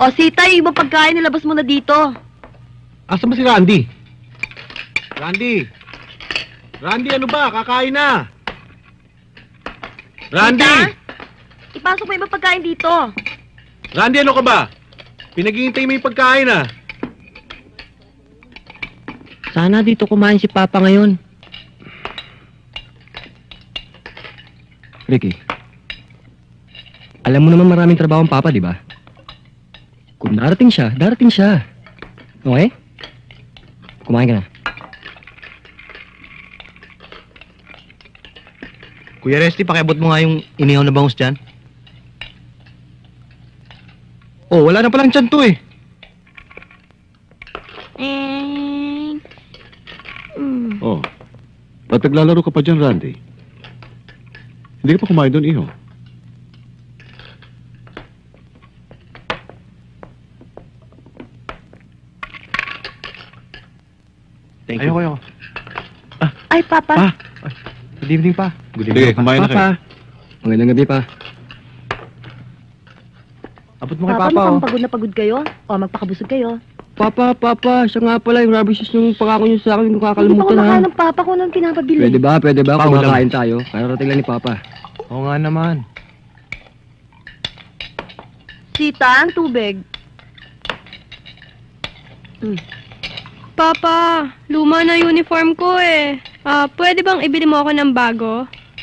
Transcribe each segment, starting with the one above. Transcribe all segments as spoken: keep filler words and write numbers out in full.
O, Sita, yung ibang pagkain, nilabas mo na dito. Asan ba si Randy? Randy! Randy, ano ba? Kakain na! Randy! Sita, ipasok mo yung ibang pagkain dito. Randy, ano ka ba? Pinaghihintay mo yung pagkain, ah. Sana dito kumain si Papa ngayon. Ricky, alam mo naman maraming trabaho ang Papa, di ba? Kung darating siya, darating siya. Okay? Kumain ka na. Kuya Resty, pakiabot mo nga yung inihaw na bangus dyan. Oh, wala na palang tiyan to eh. Eh... Mm. Oh, ba't naglalaro ka pa dyan, Randy? Hindi ka pa kumain doon, iho. Thank you. Ayoko, ayoko. Ay, Papa. Pa! Good evening pa. Good Sige, kumain na kayo. Papa! Magandang gabi pa. Abot mo kay Papa, Papa, mukhang oh. pagod na pagod kayo. O, magpakabusog kayo. Papa, Papa, siya nga pala yung rubber shoes yung pangako niyo sa akin, Hindi yung pa kakalimutan ha. kumakain ng Papa ko nang pinapabili. Pwede ba, pwede ba Pa, kung wala. makakain tayo? Kararating lang ni Papa. Oo nga naman. Sita, ang tubig. Mm. Papa, luma na uniform ko eh. Ah, pwede bang ibili mo ako ng bago?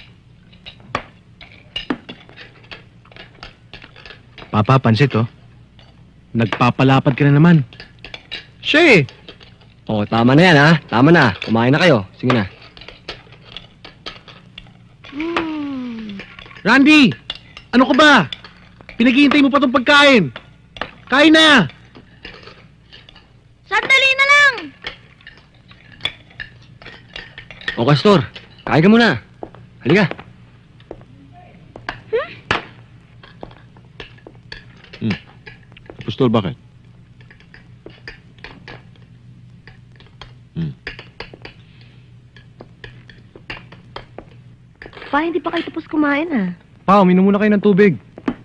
Papa, pansit, oh. Nagpapalapad ka na naman. Siya eh. Oh, tama na yan ha. Tama na. Kumain na kayo. Sige na. Randy! Ano ka ba? Pinaghihintay mo pa tong pagkain. Kain na! Sandali na lang! O, Castor, kain ka muna. Halika. Pustol, bakit? Hmm. Pa, hindi pa kayo tapos kumain ah. Pa, uminom muna kayo ng tubig.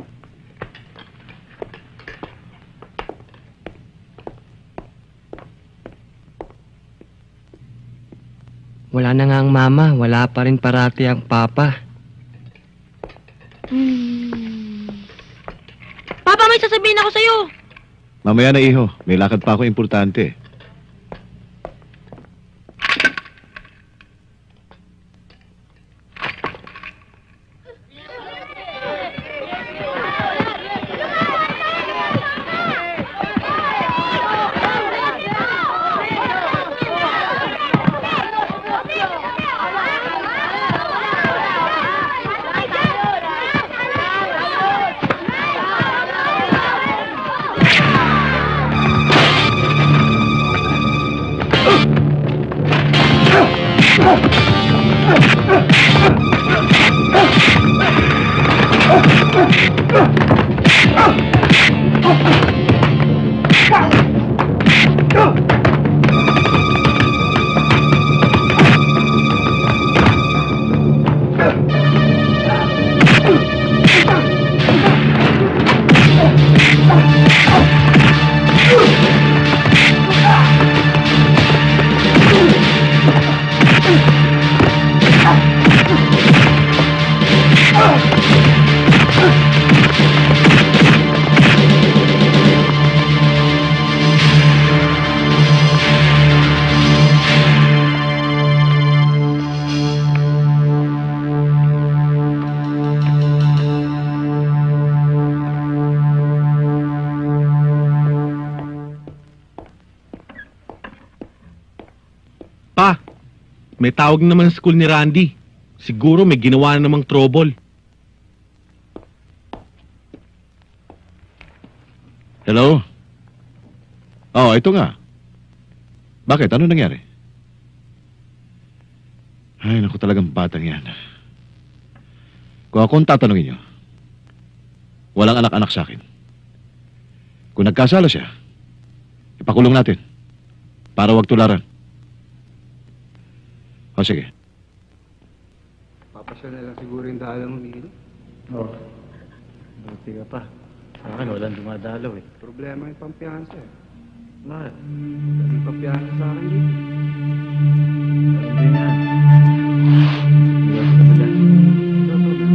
Wala na nga ang mama. Wala pa rin parati ang papa. Hmm. Papa, may sasabihin ako sa'yo. Mamaya na, iho. May lakad pa ako importante. Pa, may tawag naman sa school ni Randy. Siguro may ginawa na namang trouble. Hello? Oh, ito nga. Bakit? Ano nangyari? Ay, naku talagang batang yan. Kung akong tatanungin niyo, walang anak-anak sa akin. Kung nagkasala siya, ipakulong natin para wag tularan. O sige. Papasya na lang siguro yung dalang mo, Miguel. Oo. Buti ka pa. Sa akin, walang dumadalaw eh. Problema yung pampiyansa eh. Bakit? Hindi pampiyansa sa akin dito. Hindi nga. Hindi ako sa dyan. Ito, ito, ito.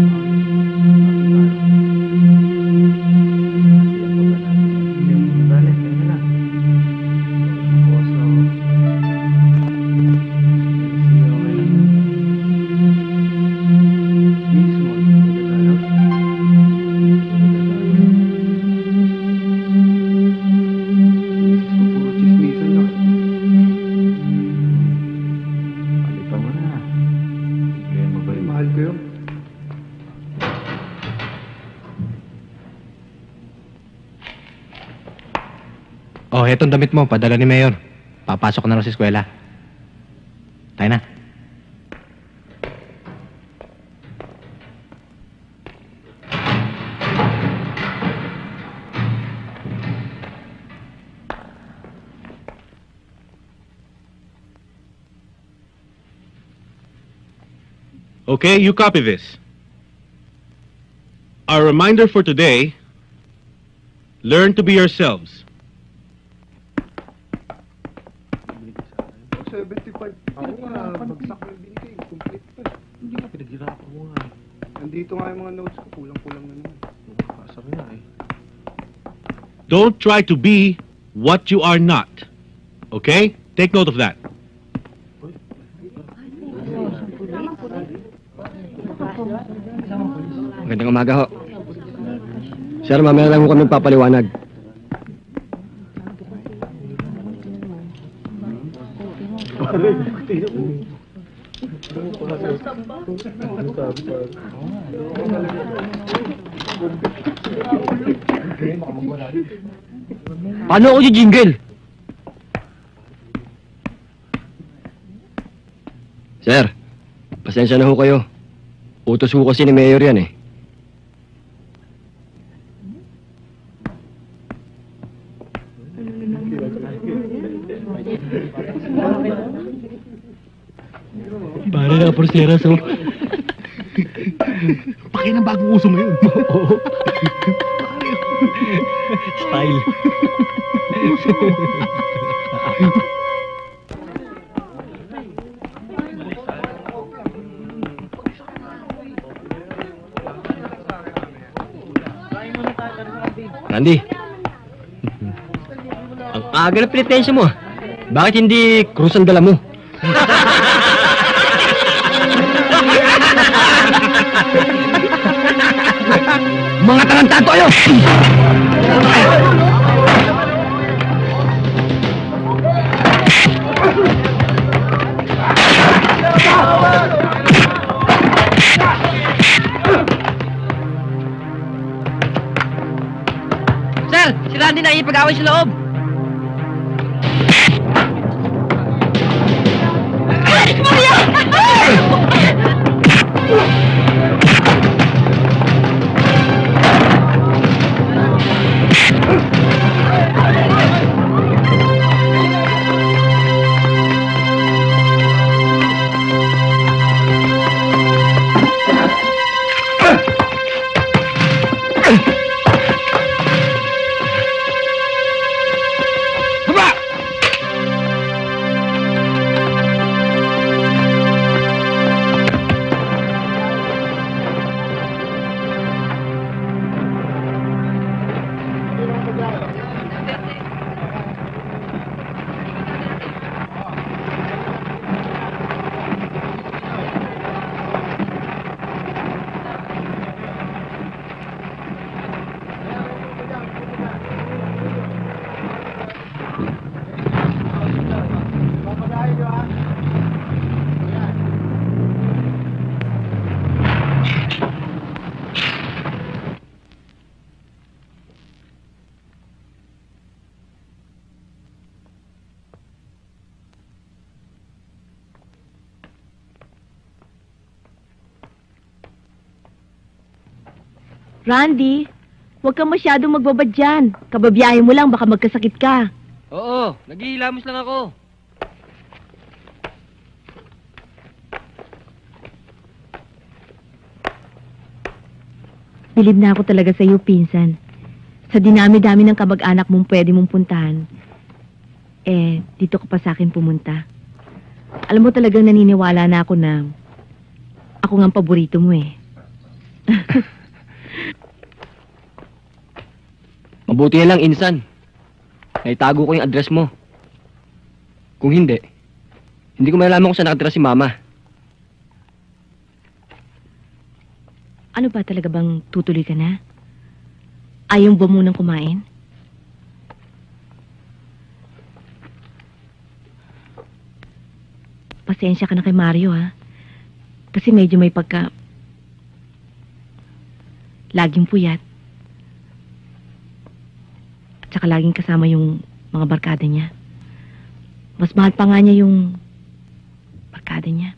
Oh, etong damit mo, padala ni Mayor. Papasok na lang sa eskwela. Tayo na. Okay, you copy this. Our reminder for today, learn to be yourselves. seventy-five. Ako nga, bagsak na yung binigay. Complete pa. Hindi nga, pinaghirapan mo nga eh. Nandito nga yung mga notes ko. Kulang-kulang na naman. Nakakasar nga eh. Don't try to be what you are not. Okay? Take note of that. Magandang umaga ho. Sir, mamaya lang ho kami papaliwanag. Paano ako jingle? Sir, pasensya na ho kayo. Utos ho kasi ni Mayor yan eh. Pare na porseras ho. Pakin ang bagong uso ngayon. Oo. Style. Randy. Ang aga na pinitensya mo. Bakit hindi krus ang dala mo? Mga tarantado kayo! Sir, si Randy na ipag-away sa loob. Randy, huwag kang masyadong magbabad dyan. Kababiyahe mo lang, baka magkasakit ka. Oo, naghihilamos lang ako. Bilib na ako talaga sa'yo, pinsan. Sa dinami-dami ng kamag-anak mong pwede mong puntahan, eh, dito ka pa sa akin pumunta. Alam mo talagang naniniwala na ako na ako nga ang paborito mo eh. Mabuti na lang, Insan. Naitago ko yung address mo. Kung hindi, hindi ko malalaman kung saan nakatira si Mama. Ano ba talaga bang tutuloy ka na? Ayaw ba munang kumain? Pasensya ka na kay Mario, ha? Kasi medyo may pagka... laging puyat. At saka laging kasama yung mga barkada niya. Mas mahal pa nga niya yung barkada niya.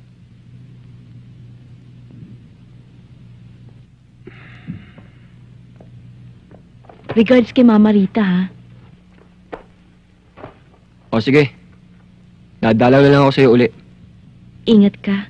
Regards kay Mama Rita, ha? O sige. Dadalaw na lang ako sa'yo uli. Ingat ka.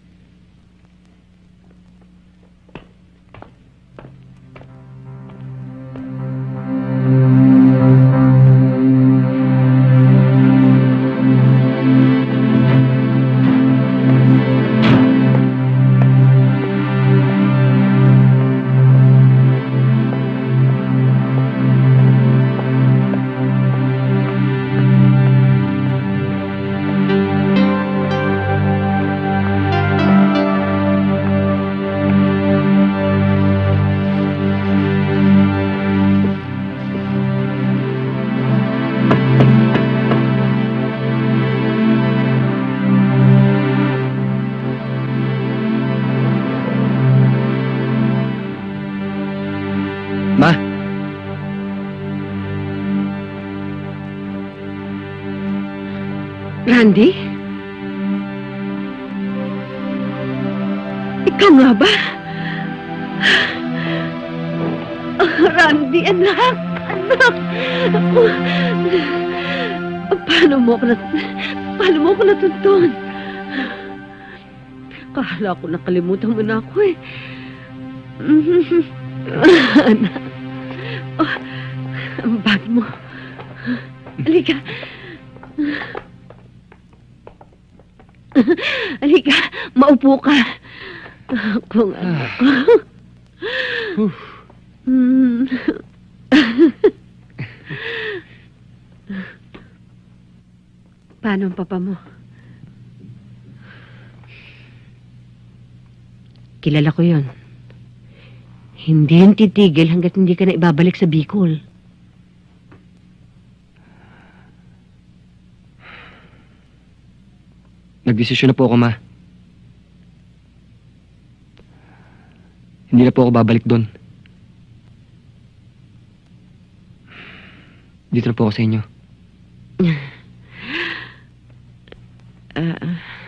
Ma, Randy? Ikaw nga ba? Randy, anak! Anak! Paano mo ako nat... Paano mo ako natuntun? Kala ko nakalimutan mo na ako eh. Anak. Oh, ang bag mo. Halika. Halika, maupo ka. Kung ano ko. Hmm. Paano ang papa mo? Kilala ko yon. Hindi yun titigil hanggat hindi ka na ibabalik sa Bicol. nagdesisyon na po ako, Ma. Hindi na po ako babalik doon. Dito na po ako sa inyo. Uh,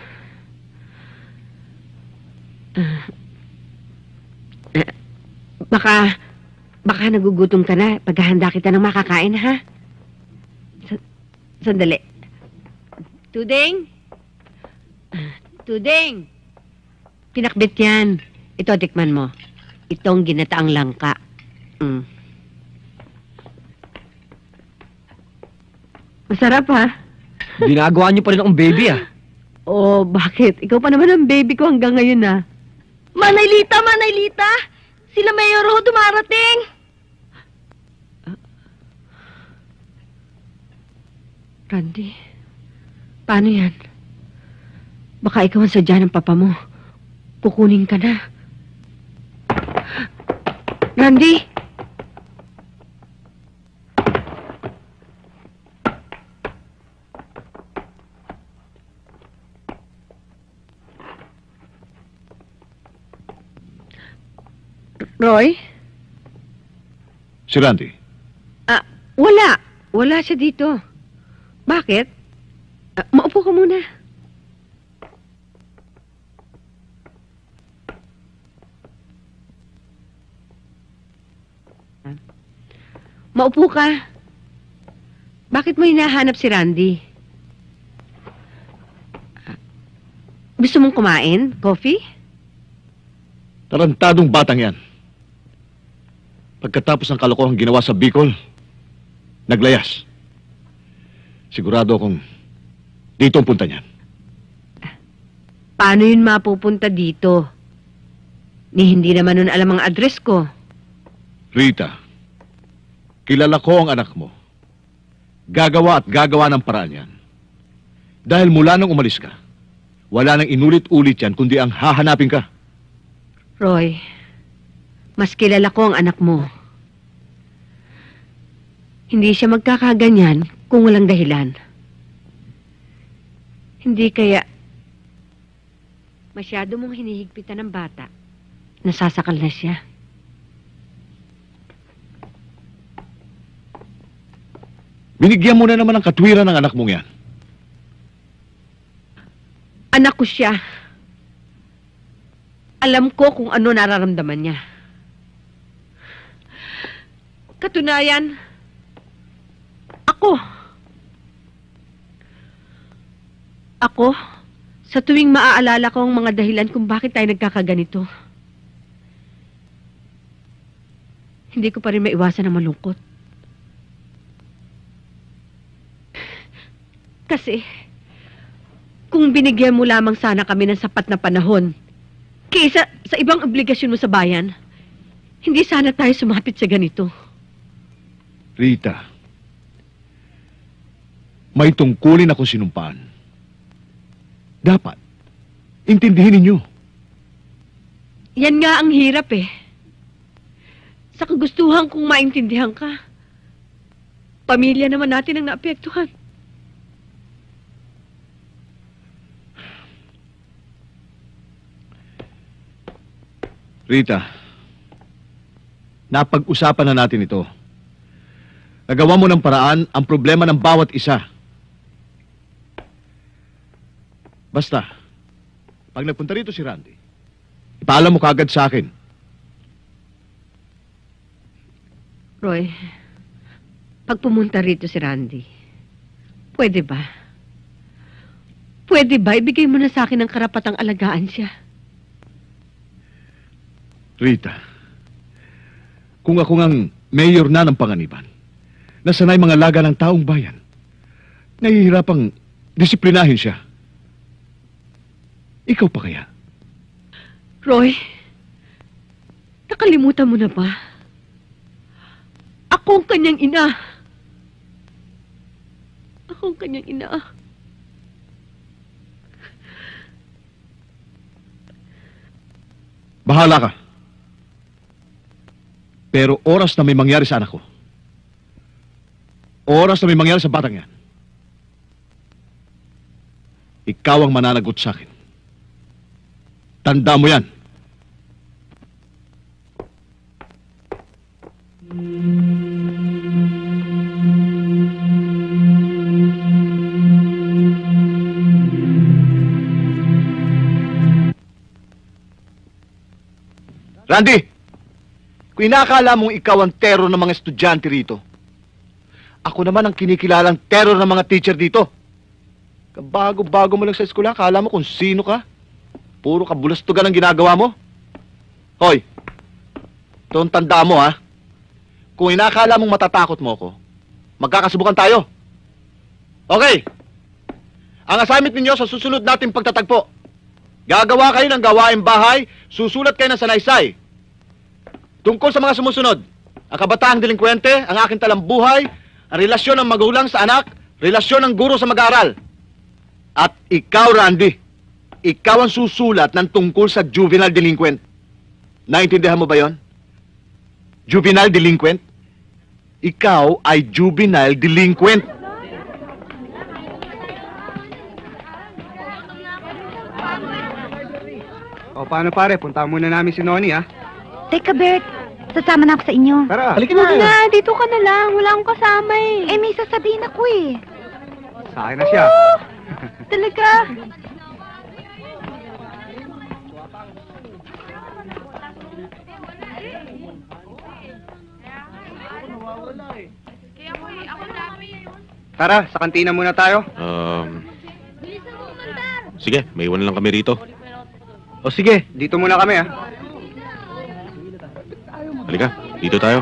uh, uh, baka, baka nagugutom ka na. Paghahanda kita ng makakain, ha? Sa- sandali. Tuding? Tuding! Pinakbit yan. Ito, tikman mo. Itong ginataang langka. Mm. Masarap, ha? Ginagawa niyo pa rin akong baby, ah. Oh, bakit? Ikaw pa naman ang baby ko hanggang ngayon, ah. Manaylita, Manaylita! Sila Mayor ho dumarating! Randy, paano yan? Baka ikaw ang sadya ng papa mo. Kukunin ka na. Randy! Roy? Si Randy. Ah, wala. Wala siya dito. Bakit? Ah, maupo ka muna. Maupo ka. Bakit mo hinahanap si Randy? Ah, gusto mong kumain? Coffee? Tarantadong batang yan. Pagkatapos ng kalokohang ginawa sa Bicol, naglayas. Sigurado akong dito ang punta niyan. Paano yun mapupunta dito? Ni hindi naman nun alam ang address ko. Rita, kilala ko ang anak mo. Gagawa at gagawa ng paraan yan. Dahil mula nang umalis ka, wala nang inulit-ulit yan kundi ang hahanapin ka. Roy, mas kilala ko ang anak mo. Hindi siya magkakaganyan kung walang dahilan. Hindi kaya masyado mong hinihigpitan ng bata. Nasasakal na siya. Binigyan mo na naman ng katwiran ng anak mong yan. Anak ko siya. Alam ko kung ano nararamdaman niya. Katunayan, ako. Ako, sa tuwing maaalala ko ang mga dahilan kung bakit tayo nagkakaganito, hindi ko pa rin maiwasan ang malungkot. Kasi, kung binigyan mo lamang sana kami ng sapat na panahon, kaysa sa ibang obligasyon mo sa bayan, hindi sana tayo sumapit sa ganito. Rita, may tungkulin akong sinumpaan. Dapat, intindihin ninyo. Yan nga ang hirap eh. Sa kagustuhan kong maintindihan ka, pamilya naman natin ang naapektuhan. Rita, napag-usapan na natin ito. Nagawa mo ng paraan ang problema ng bawat isa. Basta, pag nagpunta rito si Randy, ipaalam mo kaagad sa akin. Roy, pag pumunta rito si Randy, pwede ba? Pwede ba ibigay mo na sa akin ang karapatang alagaan siya? Rita, kung ako ngang mayor na ng Panganiban, nasanay mga laga ng taong bayan, nahihirapang disiplinahin siya. Ikaw pa kaya? Roy, nakalimutan mo na ba? Ako ang kanyang ina. Ako ang kanyang ina. Bahala ka. Pero oras na may mangyari sa anak ko, oras na may mangyari sa batang yan, ikaw ang mananagot sa akin. Tanda mo yan. Randy! Kung inakala mong ikaw ang terror ng mga estudyante rito, ako naman ang kinikilalang terror ng mga teacher dito. Kabago-bago mo lang sa eskwela, akala mo kung sino ka? Puro kabulastugan ang ginagawa mo? Hoy, ito ang tanda mo ha. Kung inakala mong matatakot mo ako, magkakasubukan tayo. Okay. Ang assignment ninyo sa susunod nating pagtatagpo. Gagawa kayo ng gawaing bahay, susulat kayo ng sanaysay. Tungkol sa mga sumusunod, ang kabataang delinkwente, ang aking talambuhay, ang relasyon ng magulang sa anak, relasyon ng guro sa mag-aaral. At ikaw, Randy, ikaw ang susulat ng tungkol sa juvenile delinquent. Naintindihan mo ba yon? Juvenile delinquent? Ikaw ay juvenile delinquent. O, paano pare? Punta muna namin si Noni, ha? Teka, Bert. Sasama na ako sa inyo. Tara. Huwag na, dito ka na lang. Wala akong kasama eh. Eh, may sasabihin ako eh. Sa akin na siya. Talaga. Tara, sa kantina muna tayo. Um, sige, may iwan lang kami rito. O sige, dito muna kami, ha? Halika. Dito tayo.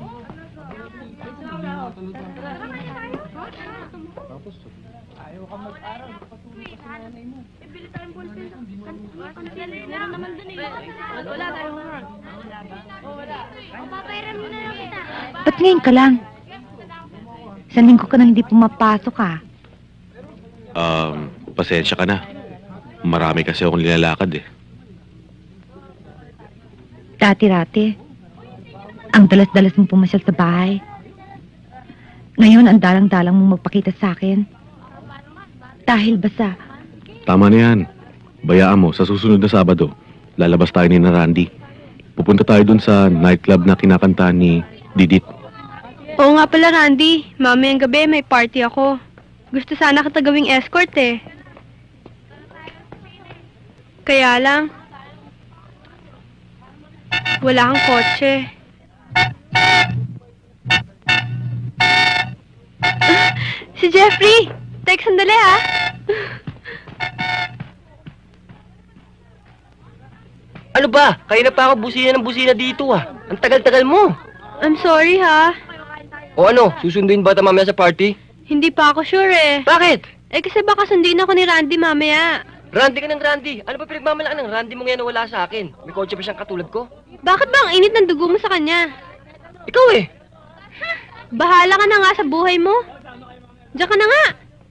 Ba't ngayon ka lang? Isang linggo ka nang hindi pumapasok ah. Um, pasensya ka na. Marami kasi akong nilalakad eh. Dati-rati. Ang dalas-dalas mong pumasyal sa bahay. Ngayon, ang dalang-dalang mong magpakita sa akin. Dahil ba sa... Tama na yan. Bayaan mo, sa susunod na Sabado, lalabas tayo ni na Randy. Pupunta tayo dun sa nightclub na kinakanta ni Didit. Oo nga pala, Randy. Mamayang gabi may party ako. Gusto sana kita gawing escort eh. Kaya lang, wala kang kotse. Si Jeffrey! Tek, sandali ha. Ano ba? Kaya na pa ako busina ng busina dito ah. Ang tagal-tagal mo. I'm sorry ha. O ano, susunduin ba ito mamaya sa party? Hindi pa ako sure eh. Bakit? Eh kasi baka sundin ako ni Randy mamaya. Randy ka ng Randy. Ano ba pinagmamalaan ng Randy mo ngayon na wala sa akin? May kotse pa siyang katulad ko? Bakit ba ang init ng dugo mo sa kanya? Ikaw eh. Bahala ka na nga sa buhay mo. Diyan ka na nga.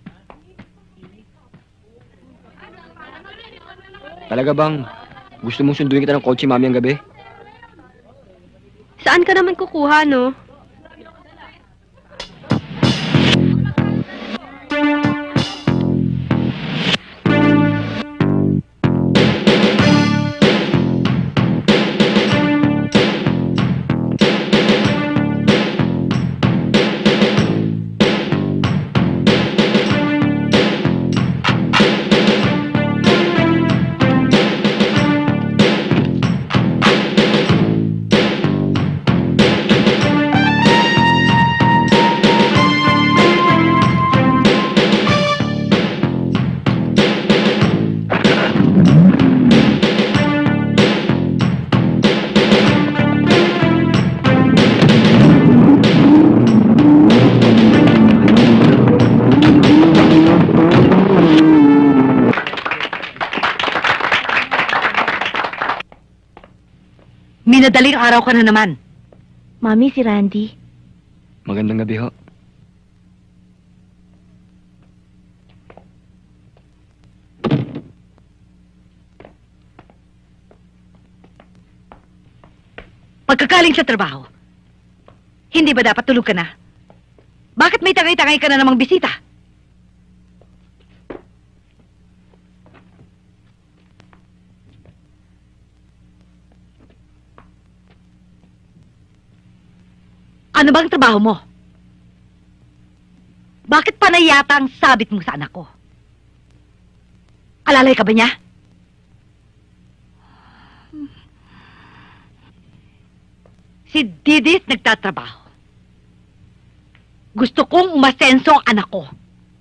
Talaga bang gusto mong sunduin kita ng kotse mamayang gabi? Saan ka naman kukuha, no? Minadaling araw ka na naman. Mami, si Randy. Magandang gabi ho. Pagkakaling sa trabaho, hindi ba dapat tulog ka na? Bakit may tangay-tangay ka na namang bisita? Ano bang trabaho mo? Bakit panay yata ang sabit mo sa anak ko? Alalay ka ba niya? Si Didit nagtatrabaho. Gusto kong umasenso ang anak ko.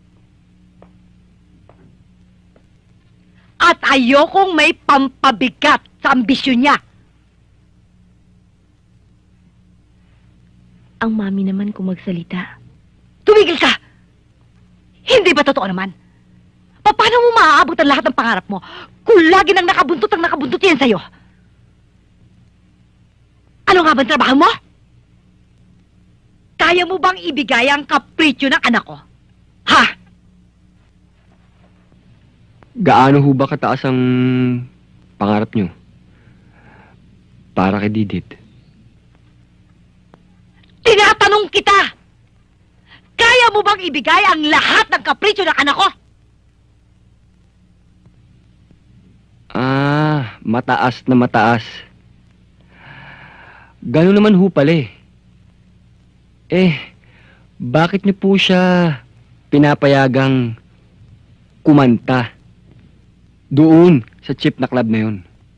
At ayokong may pampabigat sa ambisyon niya. Ang mami naman kung magsalita. Tumigil ka! Hindi ba totoo naman? Pa- Paano mo maaabot ang lahat ng pangarap mo kung lagi nang nakabuntot ang nakabuntot yan sa'yo? Ano nga ba ang trabaho mo? Kaya mo bang ibigay ang kapritsyo ng anak ko? Ha? Gaano ho ba kataas ang pangarap nyo? Para kay Didit. Tinatanong kita! Kaya mo bang ibigay ang lahat ng kapritsyo ng anak ko? Ah, mataas na mataas. Gano'n naman ho pala eh. Eh, bakit niyo po siya pinapayagang kumanta doon sa cheap na club na yun?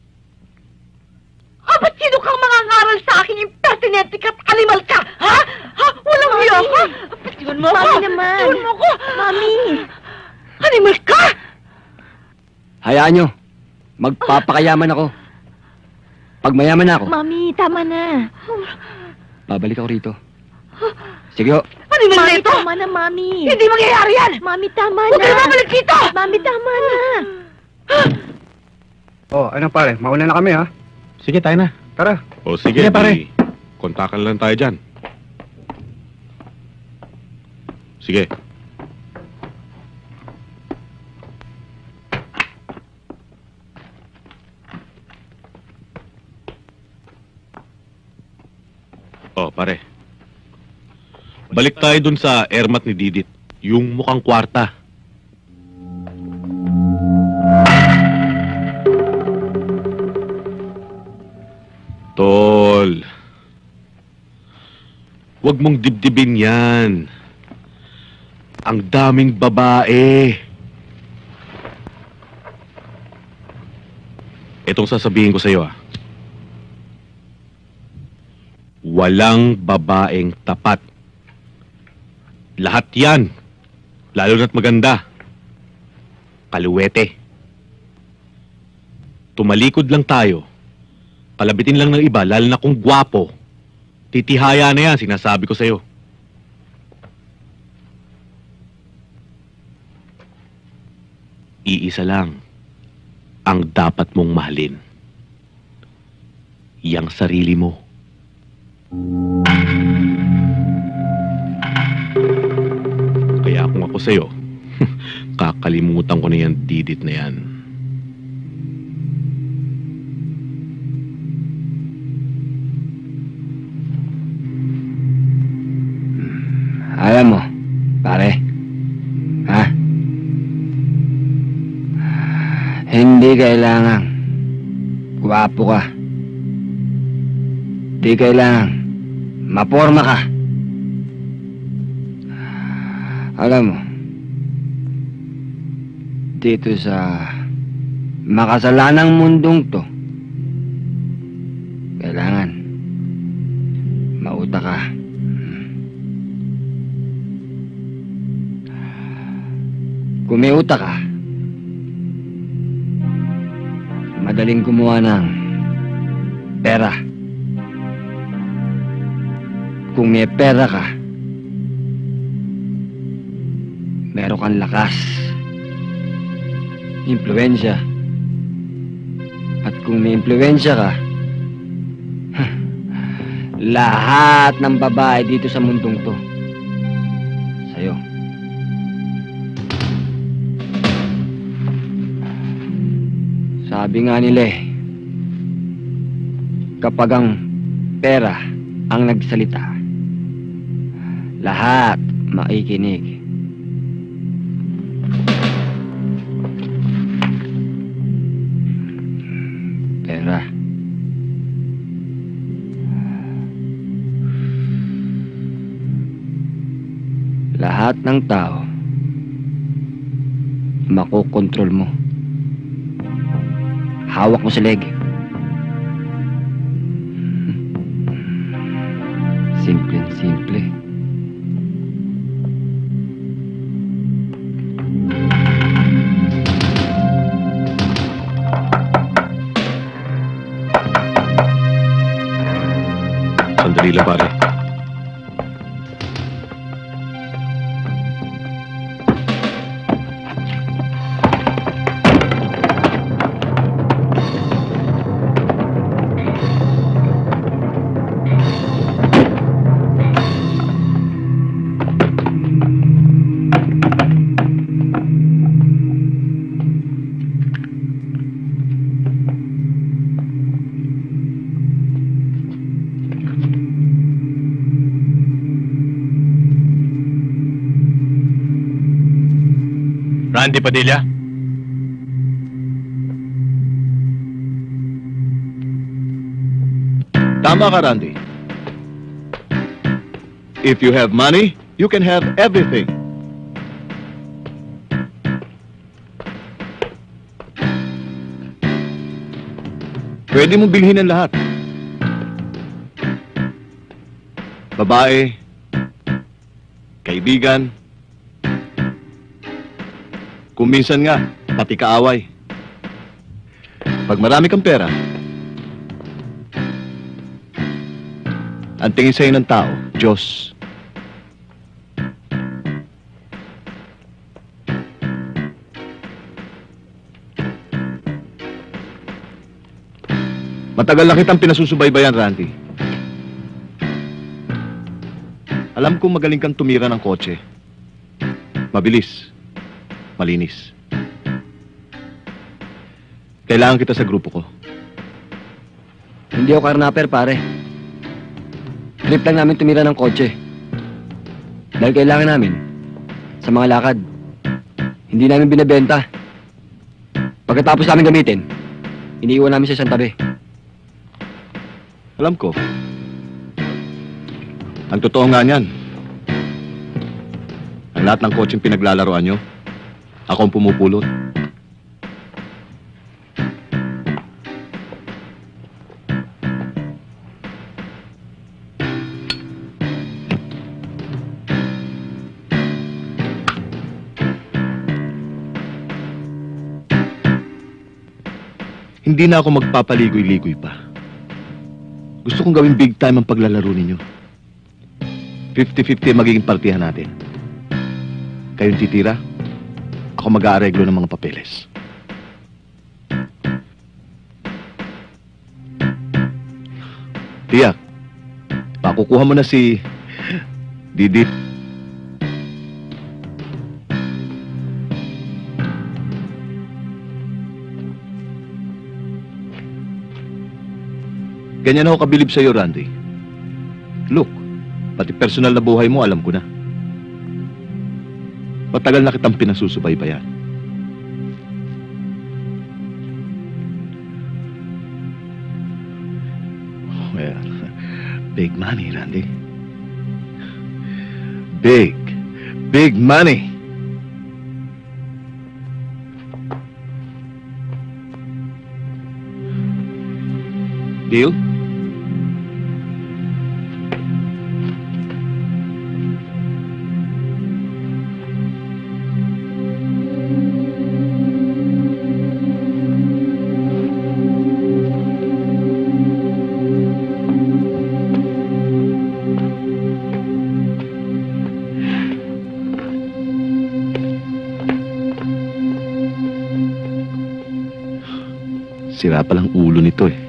Ha, ba't sino kang mangangaral sa akin impertinente ka't animal ka? Ha? Ha? Walang hiya ka? Pagsiwan mo ako! Mami naman. Pagsiwan mo ako! Mami! Animal ka! Hayaan nyo, magpapakayaman ako. Pag mayaman na ako, Mami, tama na. babalik ako rito. Sige ho. Ano yung Mami, ito? tama na, Mami. Hindi mangyayari yan! Mami, tama Huwag na. ka na babalik dito! Mami, tama na. Oh, ano pare? Mauna na kami ha. Sige, tayo na. Tara. O sige, Sige, pare. di, kontakan lang tayo dyan. Sige. Oh, pare. Balik tayo dun sa airmat ni Didit. Yung mukhang kwarta. Tol. Huwag mong dibdibin yan. Ang daming babae. Itong sasabihin ko sa iyo ah. Walang babaeng tapat. Lahat yan. Lalo na't maganda. Kaluwete. Tumalikod lang tayo. Palabitin lang ng iba, lalo na kung gwapo. Titihaya na yan, sinasabi ko sa'yo. Iisa lang ang dapat mong mahalin. Yang sarili mo. Kaya kung ako sa'yo, kakalimutan ko na yan, Didit na yan. Alam mo, pare, ha? Hindi kailangan gwapo ka. Hindi kailangan maporma ka. Alam mo, dito sa makasalanang mundong to, kailangan mauta ka. Kung may utak ka, madaling gumawa ng pera. Kung may pera ka, meron kang lakas, impluensya. At kung may impluensya ka, lahat ng babae dito sa mundong to, sa'yo. Sabi nga nila eh, kapag ang pera ang nagsalita, lahat makikinig. Pera. Lahat ng tao makokontrol mo. Hawak mo sa leg. Simple, simple. Sandali lang, pare. Randy Padilla? Tama ka, Randy. If you have money, you can have everything. Pwede mong bilhin ang lahat. Babae, kaibigan, kung minsan nga, pati kaaway. Pag marami kang pera, Ang tingin sa'yo ng tao, Diyos. Matagal na kitang pinasusubaybayan, Randy. Alam kong magaling kang tumira ng kotse. Mabilis. Malinis. Kailangan kita sa grupo ko. Hindi ako karnaper, pare. Trip lang namin tumira ng kotse. Dahil kailangan namin sa mga lakad. Hindi namin binebenta. Pagkatapos namin gamitin, iniiwan namin sa isang tabi. Alam ko. Ang totoo nga niyan. Ang lahat ng kotseng pinaglalaroan nyo, ako ang pumupulot. Hindi na ako magpapaligoy-ligoy pa. Gusto kong gawing big time ang paglalaro ninyo. fifty-fifty ang magiging partihan natin. Kayong titira, ako mag-aareglo ng mga papeles. Tiyak, pakukuha mo na si Didit. Ganyan ako kabilib sa'yo, Randy. Look, pati personal na buhay mo, alam ko na. Matagal na kitang pinasusubaybayan. Well, big money, Randy. Big, big money. Deal? Sira palang ulo nito eh.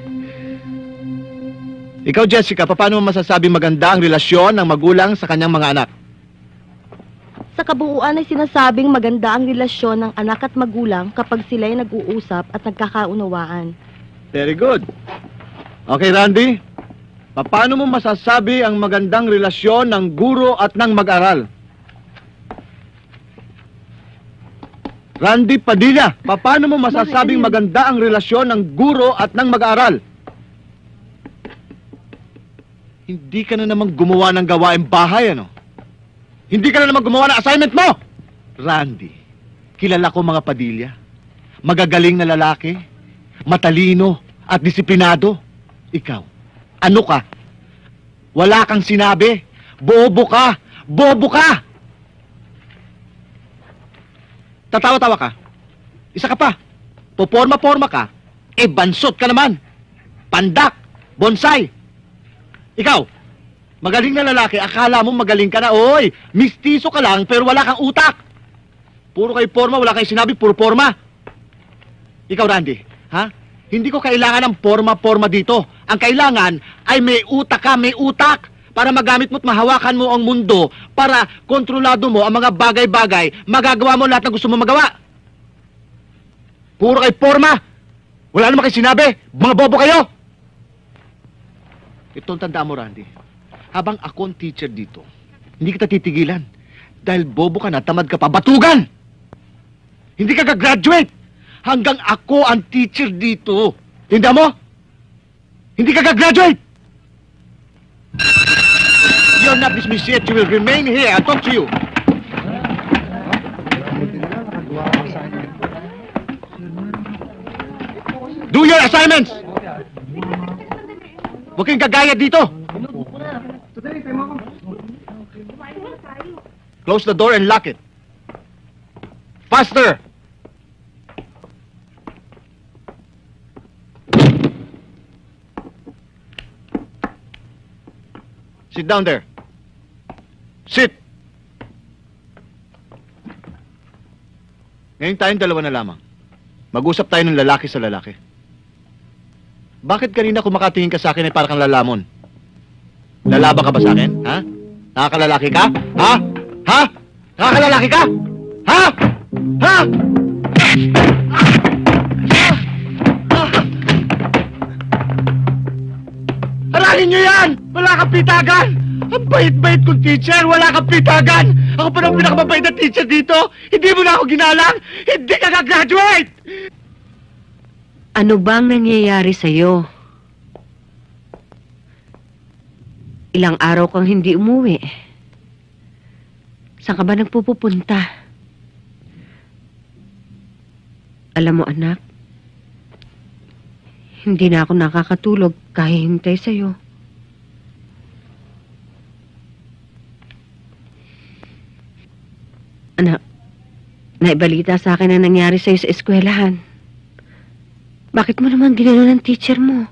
Ikaw, Jessica, paano mo masasabi maganda ang relasyon ng magulang sa kanyang mga anak? Sa kabuuan ay sinasabing maganda ang relasyon ng anak at magulang kapag sila'y nag-uusap at nagkakaunawaan. Very good. Okay, Randy. Paano mo masasabi ang magandang relasyon ng guro at ng mag-aral? Randy Padilla, paano mo masasabing maganda ang relasyon ng guro at ng mag-aaral? Hindi ka na naman gumawa ng gawaing bahay, ano? Hindi ka na naman gumawa ng assignment mo! Randy, kilala ko mga Padilla. Magagaling na lalaki, matalino at disiplinado. Ikaw, ano ka? Wala kang sinabi. Bobo ka! Bobo ka! Tatawa-tawa ka. Isa ka pa. Poporma-porma ka. Eh, bansot ka naman. Pandak. Bonsai. Ikaw, magaling na lalaki, akala mo magaling ka na. Oy, mistiso ka lang, pero wala kang utak. Puro kay porma, wala kang sinabi, puro porma. Ikaw, Randy, ha? Hindi ko kailangan ng porma-porma dito. Ang kailangan ay may utak ka, may utak. Para magamit mo at mahawakan mo ang mundo, para kontrolado mo ang mga bagay-bagay, magagawa mo lahat ng gusto mo magawa. Puro kay porma. Wala naman kayo sinabi. Mga bobo kayo. Ito ang tandaan mo, Randy. Habang ako ang teacher dito, hindi kita titigilan. Dahil bobo ka na, tamad ka pa, batugan! Hindi ka gagraduate hanggang ako ang teacher dito. Tinda mo? Hindi ka gagraduate! You're not dismissed yet. You will remain here. I'll talk to you. Do your assignments! Huwag kayong gagaya dito. Close the door and lock it. Faster! Sit down there. Sit! Ngayon tayong dalawa na lamang. Mag-usap tayo ng lalaki sa lalaki. Bakit kanina kumakatingin ka sa akin ay parang kang lalamon? Lalaba ka ba sa akin? Ha? Nakakalalaki ka? Ha? Ha? Nakakalalaki ka? Ha? Ha? Aralin niyo yan! Wala kang pitagan! Ang bait-bait kong teacher! Wala kang pitagan! Ako pa ng pinakamabait na teacher dito! Hindi mo na ako ginalang! Hindi ka gagraduate! Ano bang nangyayari sa'yo? Ilang araw kang hindi umuwi. Saan ka ba nagpupunta? Alam mo, anak, hindi na ako nakakatulog kahihintay sa'yo. Anak, naibalita sa akin ang nangyari sa'yo sa eskwelahan. Bakit mo naman ginano ng teacher mo?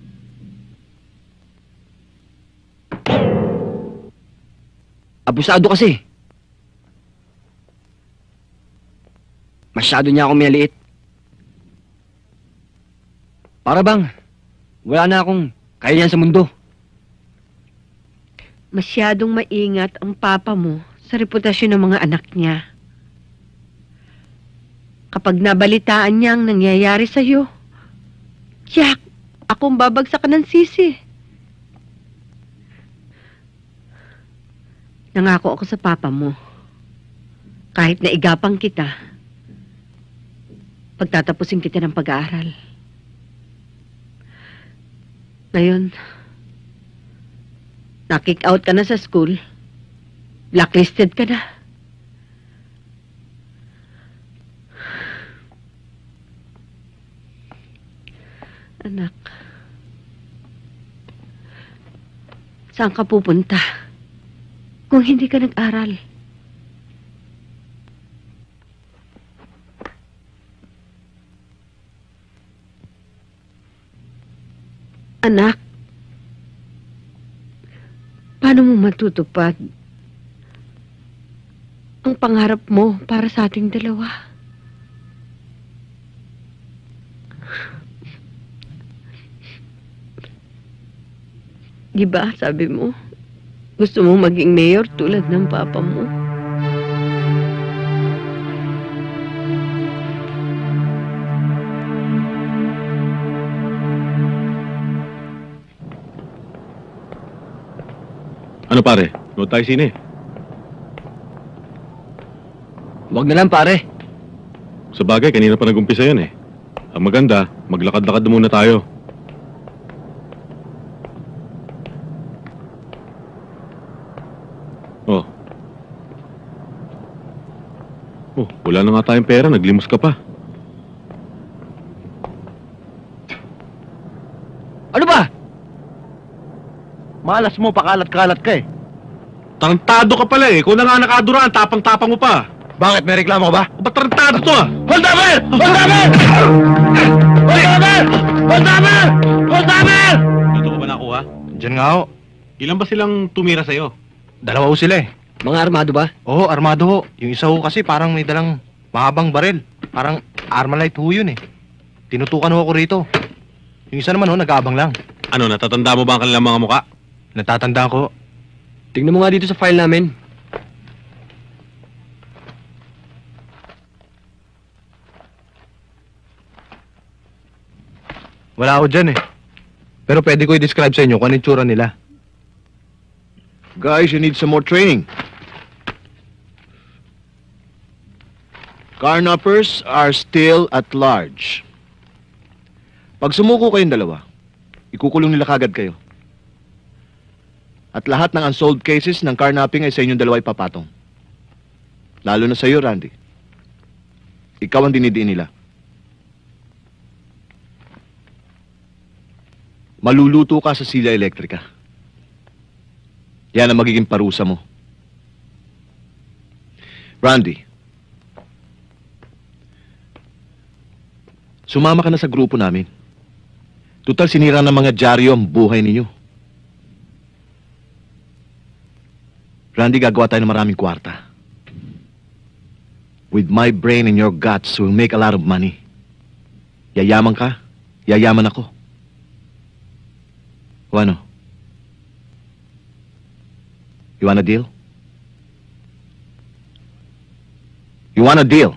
Abusado kasi. Masyado niya ako minaliit. Para bang, wala na akong kaya yan sa mundo. Masyadong maingat ang papa mo sa reputasyon ng mga anak niya. Kapag nabalitaan niya ang nangyayari sa'yo, Jack, akong babagsakan ng sisi. Nangako ako sa papa mo. Kahit na igapang kita, pagtatapusin kita ng pag-aaral. Ngayon, na-kick out ka na sa school. Blacklisted ka na. Anak, saan ka pupunta kung hindi ka nag-aral? Anak, paano mo matutupad ang pangarap mo para sa ating dalawa? Diba, sabi mo, gusto mo maging mayor tulad ng papa mo? Ano pare? Nood tayo sine. Huwag na lang, pare. Sa bagay, kanina pa nag-umpisa yan eh. Ang maganda, maglakad-lakad muna tayo. Oh. Oh, wala na nga tayong pera, naglimos ka pa. Ano ba? Malas mo, pakalat-kalat ka eh. Tarantado ka pala eh. Kung na nga nakaduraan, tapang-tapang mo pa. Bakit? May reklamo ka ba? Ba't tarantado to ah? Hold up! Hold up! Hold up! Hold up! Hold up! Dito ko ba nakuha? Diyan nga ho. Ilan ba silang tumira sa'yo? Dalawa ho sila eh. Mga armado ba? Oo, armado ho. Yung isa ho kasi parang may dalang mahabang baril. Parang Armalite ho yun eh. Tinutukan ho ako rito. Yung isa naman ho, nag-aabang lang. Ano, natatanda mo ba ang kanilang mga muka? Natatandaan ko. Tingnan mo nga dito sa file namin. Wala ako dyan eh. Pero pwede ko i-describe sa inyo kung ano yung tsura nila. Guys, you need some more training. Carnappers are still at large. Pag sumuko kayong dalawa, ikukulong nila kagad kayo. At lahat ng unsolved cases ng carnapping ay sa inyong dalawa ipapatong. Lalo na sa iyo, Randy. Ikaw ang dinidiin nila. Maluluto ka sa sila elektrika. Yan ang magiging parusa mo. Randy, sumama ka na sa grupo namin. Tutal sinira ng mga dyaryo ang buhay ninyo. Randy, gagawa tayo ng maraming kwarta. With my brain and your guts, we'll make a lot of money. Yayaman ka, yayaman ako. O ano? You want a deal? You want a deal?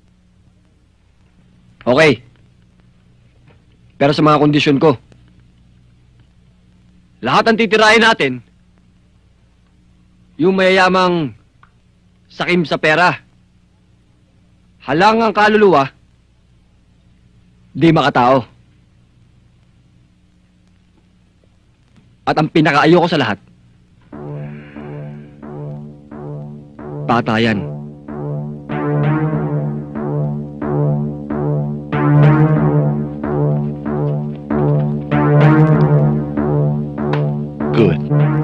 Okay. Pero sa mga kondisyon ko. Lahat ang titirahin natin, yung mayayamang sakim sa pera, halangang kaluluwa, di makatao. At ang pinakaayoko sa lahat, patayan. Good.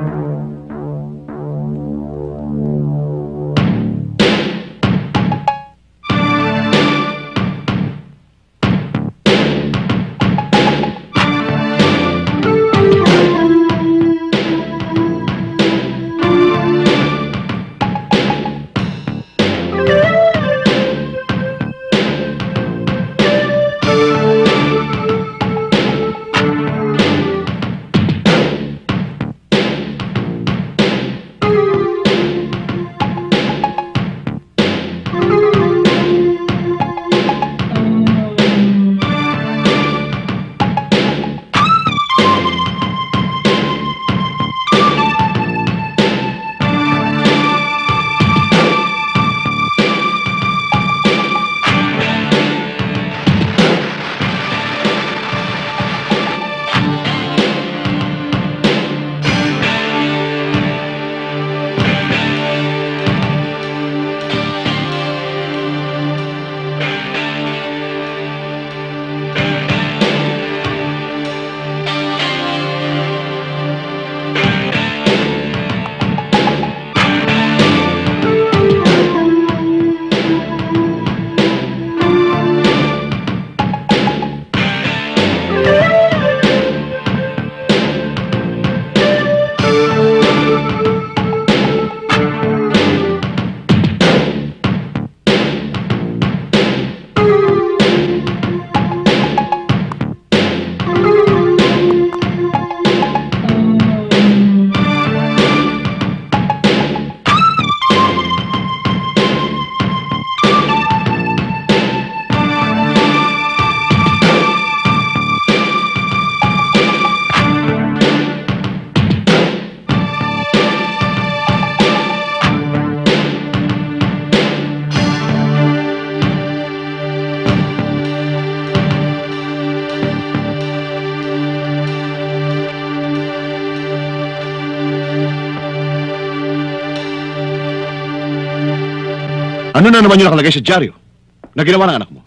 Ano na naman yung nakalagay sa dyaryo na ginawa ng anak mo?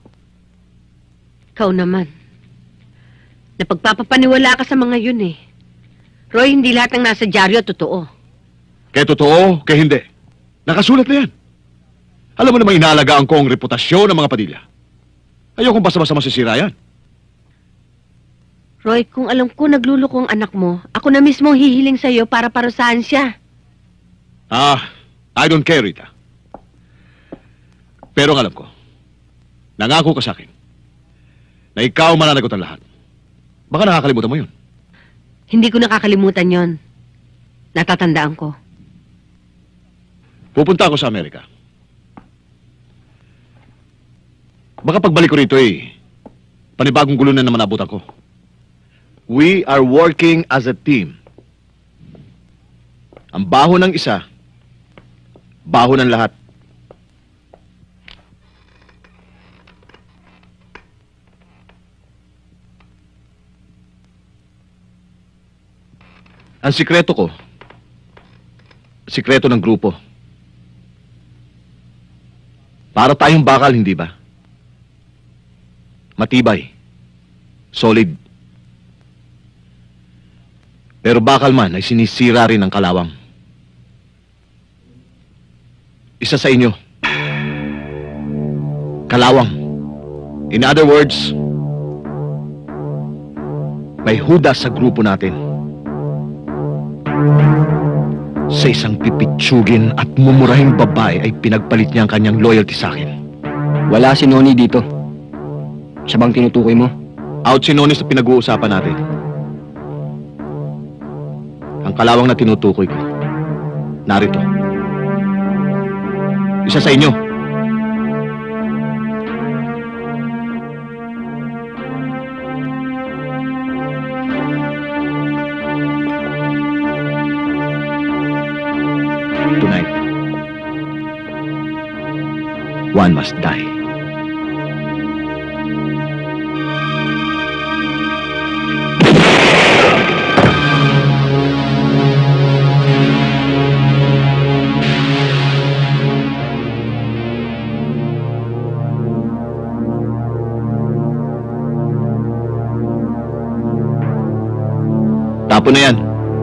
Ikaw naman. Napagpapapaniwala ka sa mga yun eh. Roy, hindi lahat ng nasa dyaryo totoo. Kaya totoo, kaya hindi. Nakasulat na yan. Alam mo naman inaalagaan ko ang reputasyon ng mga Padilla. Ayokong basta-basta masisira yan. Roy, kung alam ko nagluloko ang anak mo, ako na mismo hihiling sa'yo para parusahan siya. Ah, I don't care, Rita. Pero ang alam ko, nangako ka sa akin na ikaw mananagot ang lahat. Baka nakakalimutan mo yun. Hindi ko nakakalimutan yon. Natatandaan ko. Pupunta ako sa Amerika. Baka pagbalik ko rito eh, panibagong gulo na naman abutan ko. We are working as a team. Ang baho ng isa, baho ng lahat. Ang sikreto ko, sikreto ng grupo. Para tayong bakal, hindi ba? Matibay. Solid. Pero bakal man ay sinisira rin ng kalawang. Isa sa inyo. Kalawang. In other words, may hudas sa grupo natin. Sa isang pipitsugin at mumurahing babae ay pinagpalit niya ang kanyang loyalty sa akin. Wala si Noni dito. Siya bang tinutukoy mo? Out si Noni sa pinag-uusapan natin. Ang kalawang na tinutukoy ko, narito. Isa sa inyo. Tonight, one must die. Tapo na yan.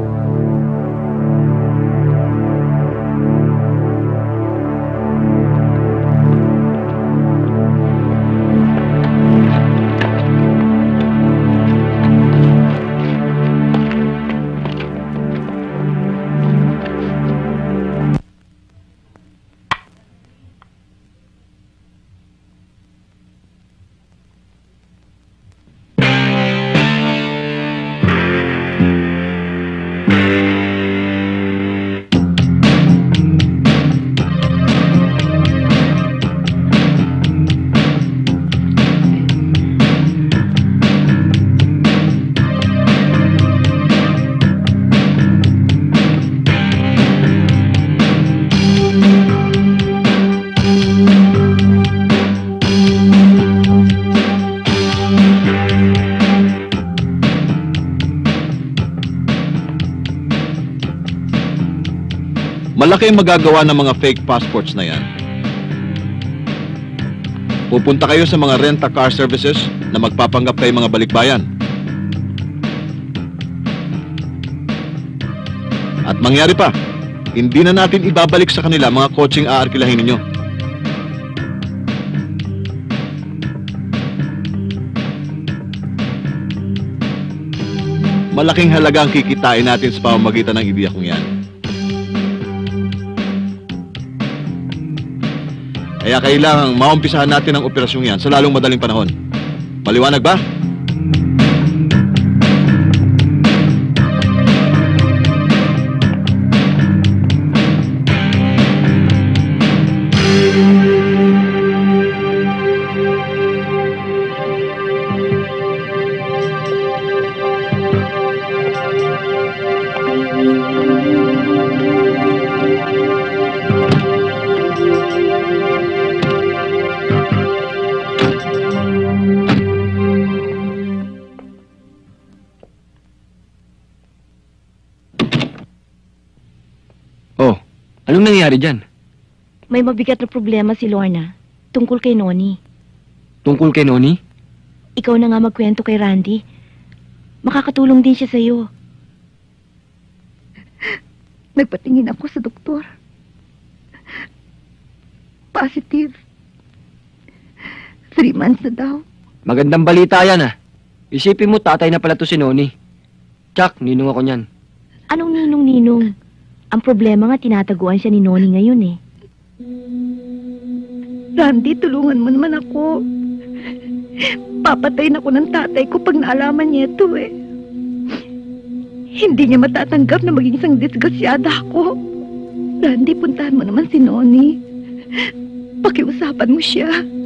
Malaki ang magagawa ng mga fake passports na yan. Pupunta kayo sa mga rent-a-car services na magpapanggap kayo mga balikbayan. At mangyari pa, hindi na natin ibabalik sa kanila mga kotseng aarkilahin ninyo. Malaking halaga ang kikitain natin sa pamamagitan ng ibiya kong yan. Kaya kailangang maumpisahan natin ang operasyong yan sa lalong madaling panahon. Maliwanag ba? Anong nangyayari dyan? May mabigat na problema si Lorna tungkol kay Noni. Tungkol kay Noni? Ikaw na nga magkwento kay Randy. Makakatulong din siya sa'yo. Nagpatingin ako sa doktor. Positive. Three months na daw. Magandang balita yan ah. Isipin mo tatay na pala to si Noni. Tsak, ninong ako niyan. Anong ninong-ninong? Ang problema nga, tinataguan siya ni Noni ngayon eh. Randy, tulungan mo naman ako. Papatayin ako ng tatay ko pag naalaman niya ito eh. Hindi niya matatanggap na maging isang disgrasyada ako. Randy, puntahan mo naman si Noni. Pakiusapan mo siya.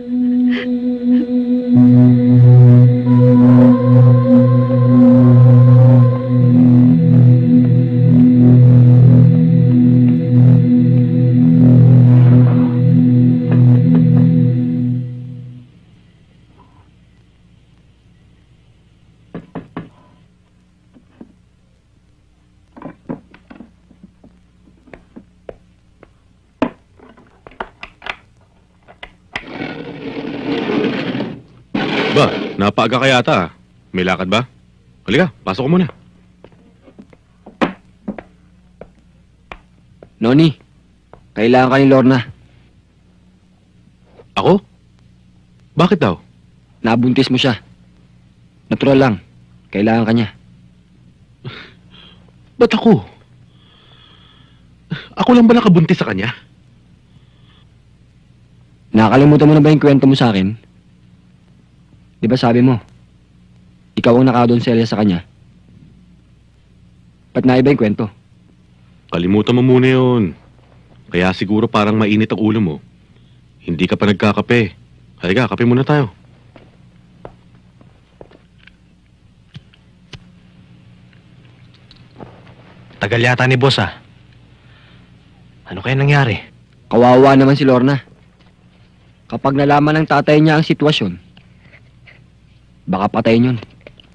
Ba, napaaga ka yata. May lakad ba? Halika, pasok ko muna. Noni, kailangan ka ni Lorna. Ako? Bakit daw? Nabuntis mo siya. Natural lang. Kailangan ka niya. Ba't ako? Ako lang ba nakabuntis sa kanya? Nakalimutan mo na ba yung kwento mo sa akin? Di ba sabi mo, ikaw ang nakadonselya sa kanya? Ba't naiba yung kwento? Kalimutan mo muna yun. Kaya siguro parang mainit ang ulo mo. Hindi ka pa nagkakape. Halika, kape muna tayo. Tagal yata ni boss ah. Ano kaya nangyari? Kawawa naman si Lorna. Kapag nalaman ng tatay niya ang sitwasyon, baka patayin yun.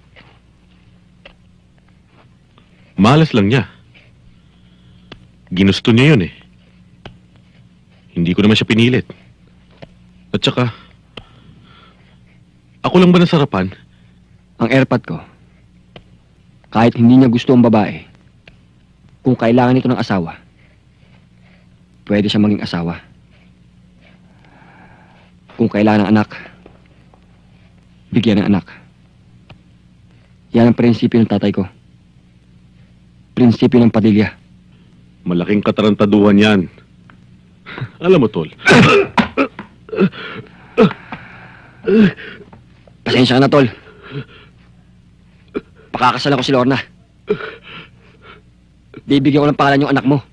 Malas lang niya. Ginusto niya yun eh. Hindi ko naman siya pinilit. At saka, ako lang ba nasarapan? Ang airpad ko, kahit hindi niya gusto ang babae, kung kailangan ito ng asawa, pwede siya maging asawa. Kung kailangan ng anak, bigyan ng anak. Yan ang prinsipyo ng tatay ko. Prinsipyo ng Padilla. Malaking katarantaduhan yan. Alam mo, Tol. Pasensya ka na, Tol. Pakakasal ako si Lorna. Bibigyan ko ng pangalan yung anak mo.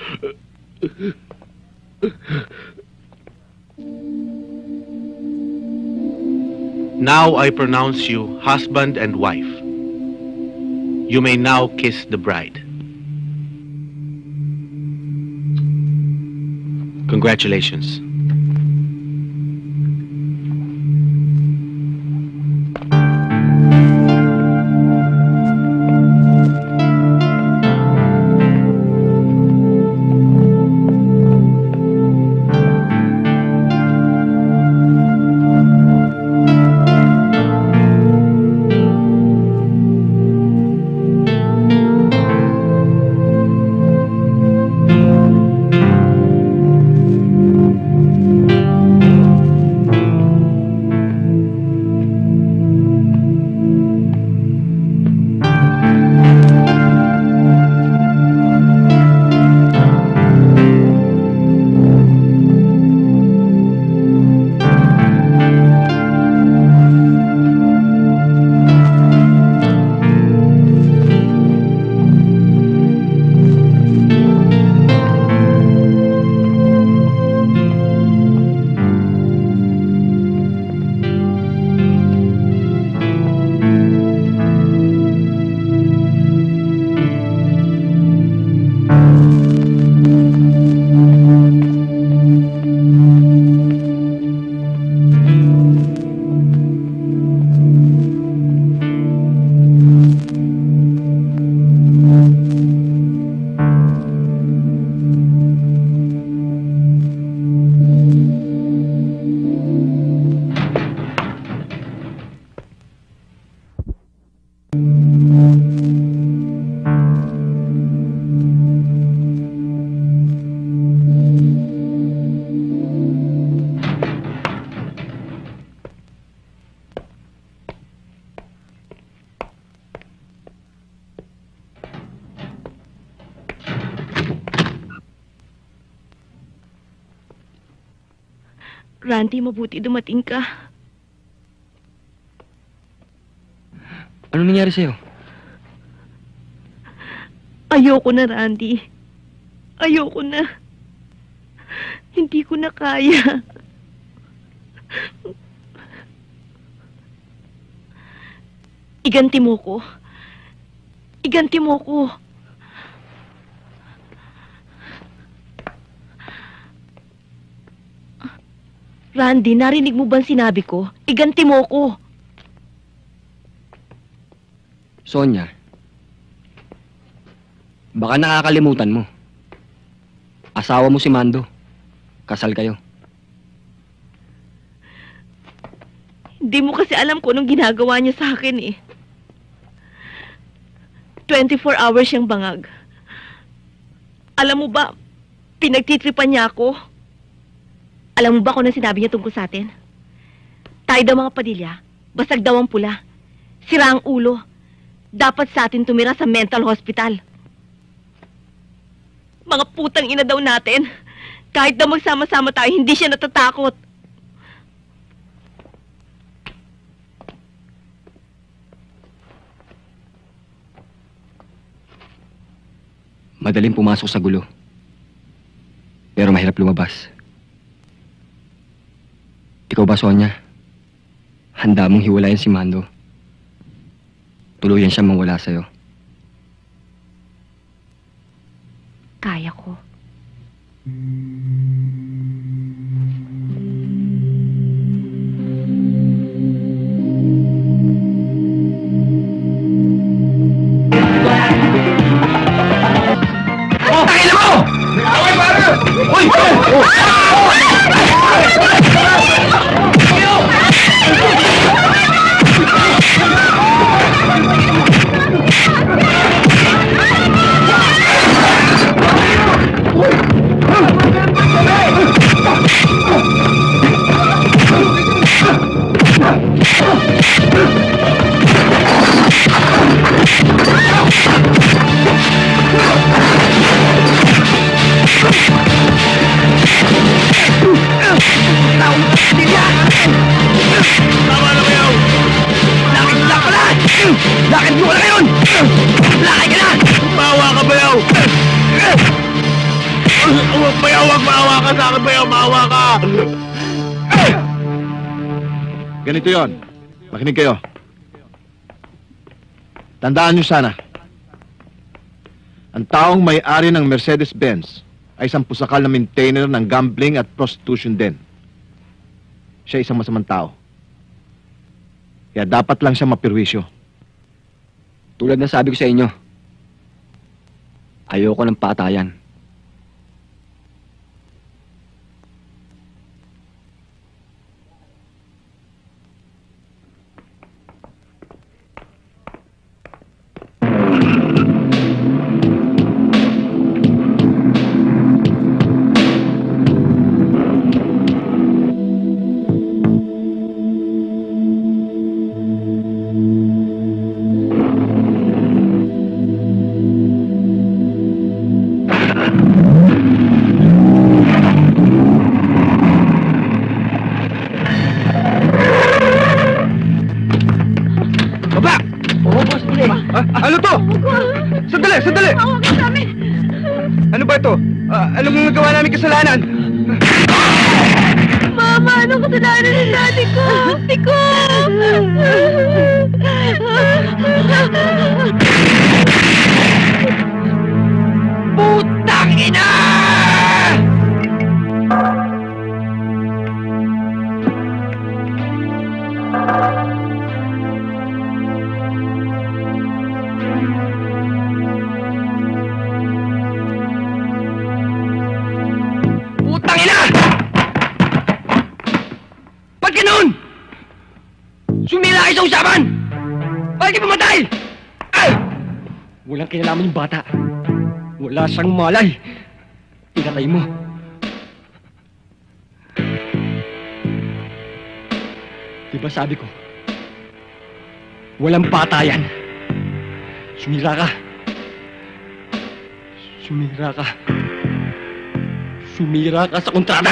Now I pronounce you husband and wife. You may now kiss the bride. Congratulations. Randy, mabuti dumating ka. Ano nangyari sa'yo? Ayoko na, Randy. Ayoko na. Hindi ko na kaya. Iganti mo ko. Iganti mo ko. Randy, narinig mo bang sinabi ko? Iganti mo ko. Sonia, baka nakakalimutan mo. Asawa mo si Mando. Kasal kayo. Hindi mo kasi alam kung anong ginagawa niya sa akin eh. twenty-four hours siyang bangag. Alam mo ba, pinagtitripan niya ako. Alam mo ba kung ano sinabi niya tungkol sa atin? Tayo daw mga Padilla, basag daw ang pula. Sira ang ulo. Dapat sa atin tumira sa mental hospital. Mga putang ina daw natin. Kahit daw magsama-sama tayo, hindi siya natatakot. Madaling pumasok sa gulo. Pero mahirap lumabas. Ikaw ba, Sonia? Handa mong hiwalayan si Mando? Tuluyan siya mawala sa'yo. Kaya ko. Ganito yon. Makinig kayo. Tandaan nyo sana, ang taong may-ari ng Mercedes-Benz ay isang pusakal na maintainer ng gambling at prostitution din. Siya isang masamang tao. Kaya dapat lang siya mapirwisyo. Tulad ng sabi ko sa inyo, ayoko ng patayan. Ano to? Sandali, sandali! Ano ba ito? Ah, ano mong nagawa namin kasalanan? Mama, anong kasalanan ng daddy ko? Ate ko! Putang ina! Putang ina! Ba't ganun? Sumila kayo sa usapan! Bakit pumatay? Ay! Walang kinalaman yung bata. Wala siyang malay. Pinatay mo. Diba sabi ko, walang patayan. Sumira ka. Sumira ka. Sumira ka sa kontrata.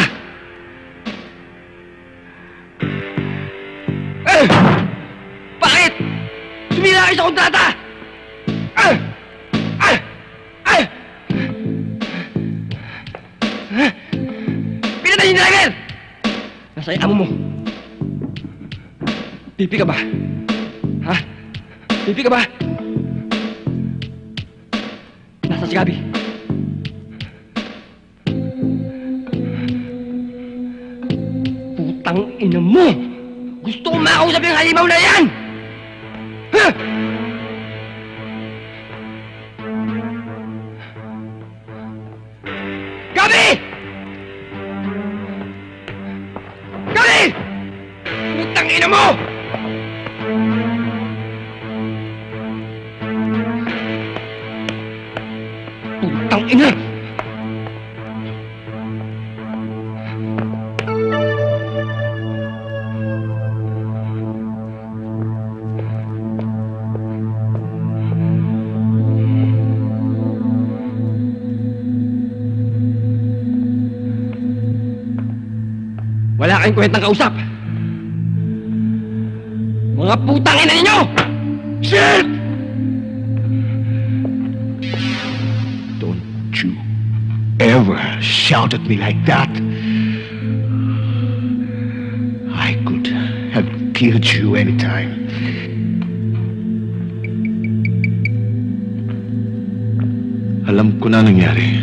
Eh! Bakit? Sumira kayo sa kontrata! Eh! Ay! Ay! Pinatay yung driver! Nasa amo mo. Pipi ka ba? Ha? Pipi ka ba? Nasa si Gabi. Putang ina mo! Gusto kong makausap yung halimaw na yan! Ha? Gabi! Gabi! Putang ina mo! Putang ina! Wala kayong kwentang kausap! Mga putang ina ninyo! Shit! Don't you ever shout at me like that. I could have killed you anytime. Alam ko na nangyari.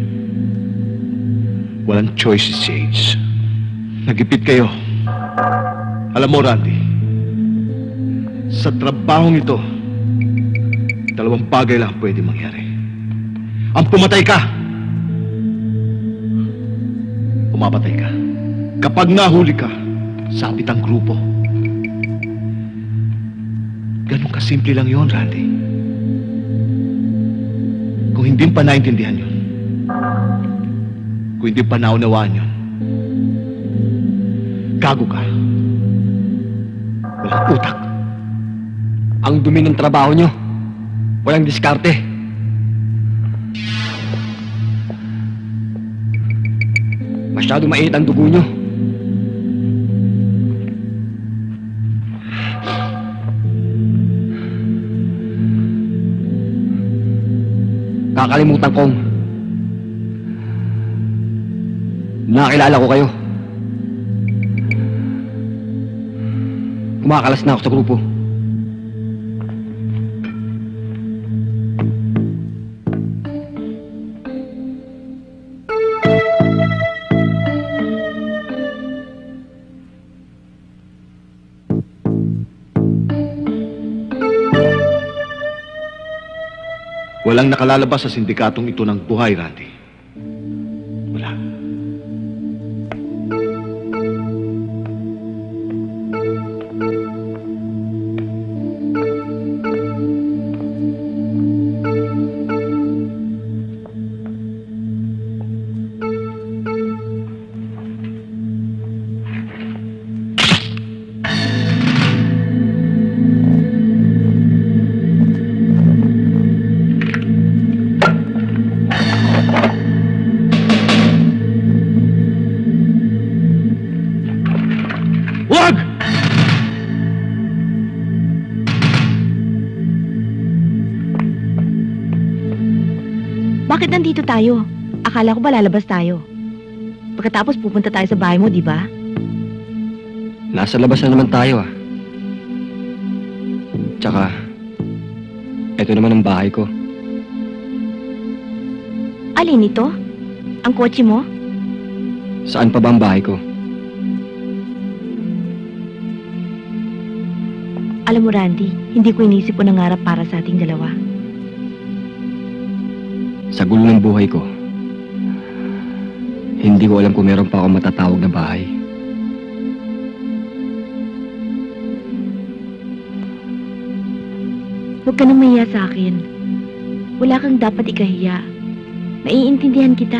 Walang choice si Sage. Nagipit kayo. Alam mo, Randy, sa trabahong ito, dalawang bagay lang pwede mangyari. Ang pumatay ka, umapatay ka. Kapag nahuli ka, sabit ang grupo. Ganun kasimple lang yon, Randy. Kung hindi pa naintindihan yun, kung hindi pa naunawaan yun, gago ka. Walang utak. Ang dumi ng trabaho nyo. Walang diskarte. Masyado mainit ang dugo nyo. Kakalimutan kong nakilala ko kayo. Kumakalas na ako sa grupo. Walang nakalalabas sa sindikatong ito ng buhay, Randy. Wala. Wag! Bakit nandito tayo? Akala ko ba lalabas tayo? Pagkatapos pupunta tayo sa bahay mo, di ba? Nasa labas na naman tayo ah. Tsaka, eto naman ang bahay ko. Alin ito? Ang kotse mo? Saan pa ba ang bahay ko? Alam mo, Randy, hindi ko inisip o nangarap para sa ating dalawa. Sa gulo ng buhay ko, hindi ko alam kung meron pa akong matatawag na bahay. Huwag ka nang mahiya sa akin. Wala kang dapat ikahiya. Maiintindihan kita.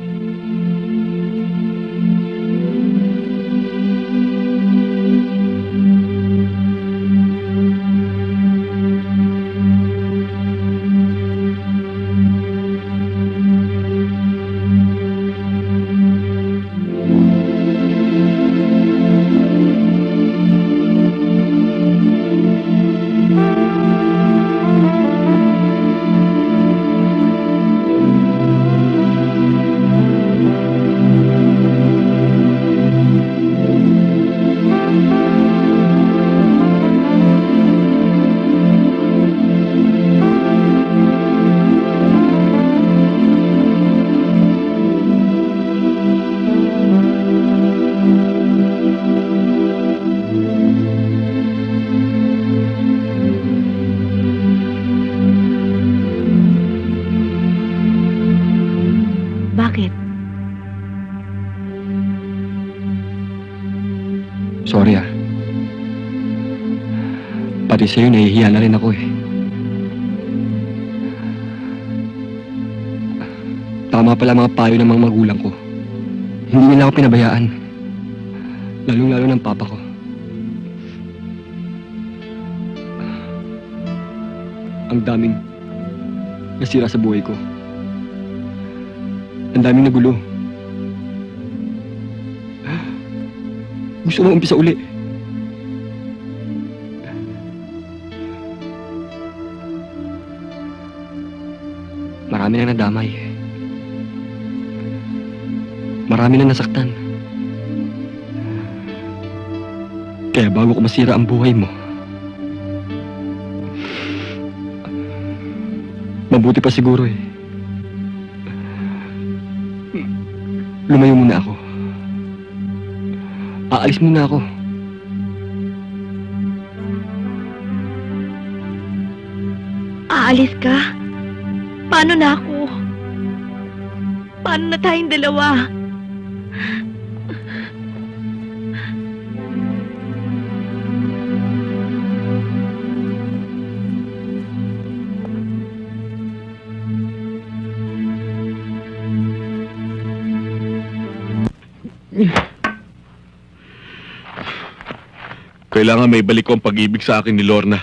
Bakit? Sorry ah. Pati sa'yo nahihiya na rin ako eh. Tama pala mga payo ng mga magulang ko. Hindi nila ako pinabayaan. Lalong-lalo ng papa ko. Ang daming nasira sa buhay ko. Ang daming nagulo. Gusto mo umpisa uli. Marami nang nadamay. Marami nang nasaktan. Kaya bago ko masira ang buhay mo, mabuti pa siguro eh. Lumayo muna ako. Aalis muna ako. Aalis ka? Paano na ako? Paano na tayong dalawa? Kailangan may balik ko ang pag-ibig sa akin ni Lorna.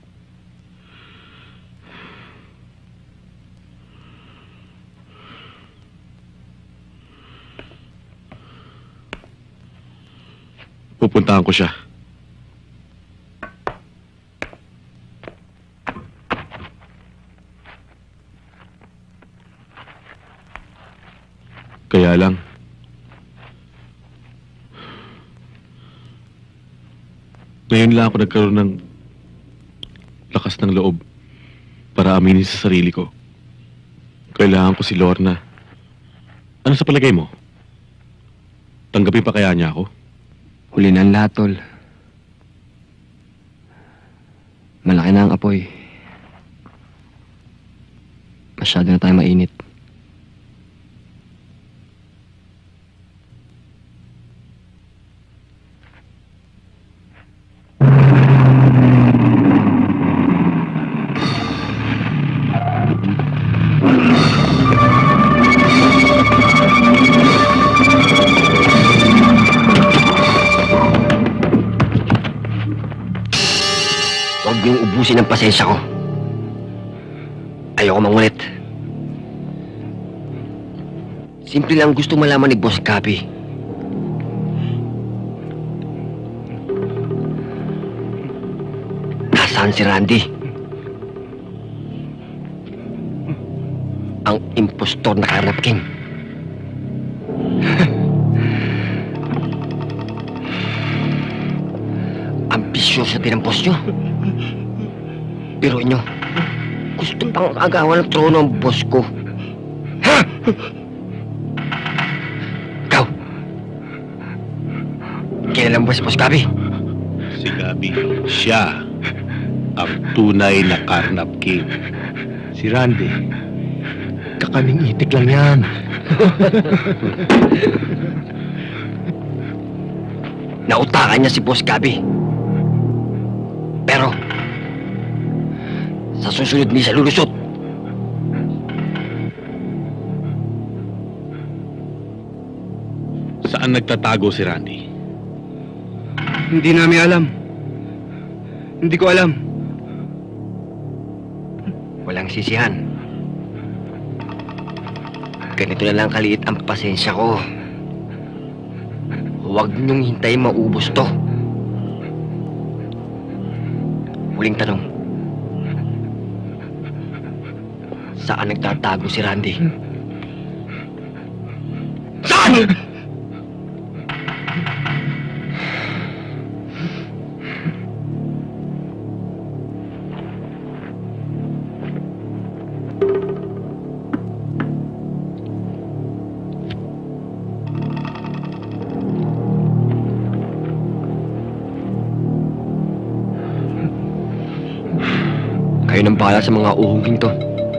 Pupuntahan ko siya. Kaya lang, ngayon lang ako nagkaroon ng lakas ng loob para aminin sa sarili ko. Kailangan ko si Lorna. Ano sa palagay mo? Tanggapin pa kaya niya ako? Huli na ang lahat, tol. Malaki na ang apoy. Masyado na tayo mainit. Huwag niyong ubusin ang pasensya ko. Ayoko mangulit. Simple lang gusto malaman ni Boss Gabi. Nasaan si Randy? Ang impostor na Carnap King. Ambisyoso din ang boss nyo. Pero inyo, gusto pang agawan ng trono ang boss ko. Ha? Ikaw, kailan ba si Boss Gabi? Si Gabi, siya ang tunay na Carnap King. Si Randy, kakaning itik lang yan. Nautakan niya si Boss Gabi. Pero, sa susunod ni siya lulusot. Saan nagtatago si Randy? Hindi namin alam. Hindi ko alam. Walang sisihan. Ganito na lang kaliit ang pasensya ko. Huwag niyong hintayin maubos to. Huling tanong. Saan nagtatago si Randy? Saan? Kayo nang bahala sa mga uhuging to.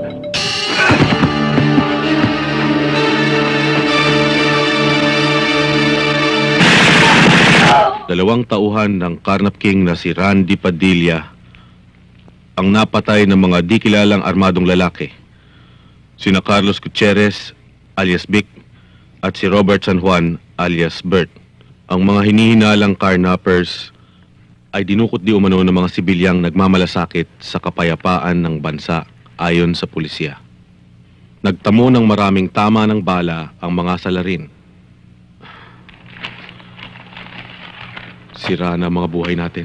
Dalawang tauhan ng Carnap King na si Randy Padilla ang napatay ng mga di kilalang armadong lalaki. Sina Carlos Gutierrez alias Vic at si Robert San Juan alias Bert. Ang mga hinihinalang carnappers ay dinukot di umano ng mga sibilyang nagmamalasakit sa kapayapaan ng bansa ayon sa pulisya. Nagtamo ng maraming tama ng bala ang mga salarin. Sira na ang mga buhay natin.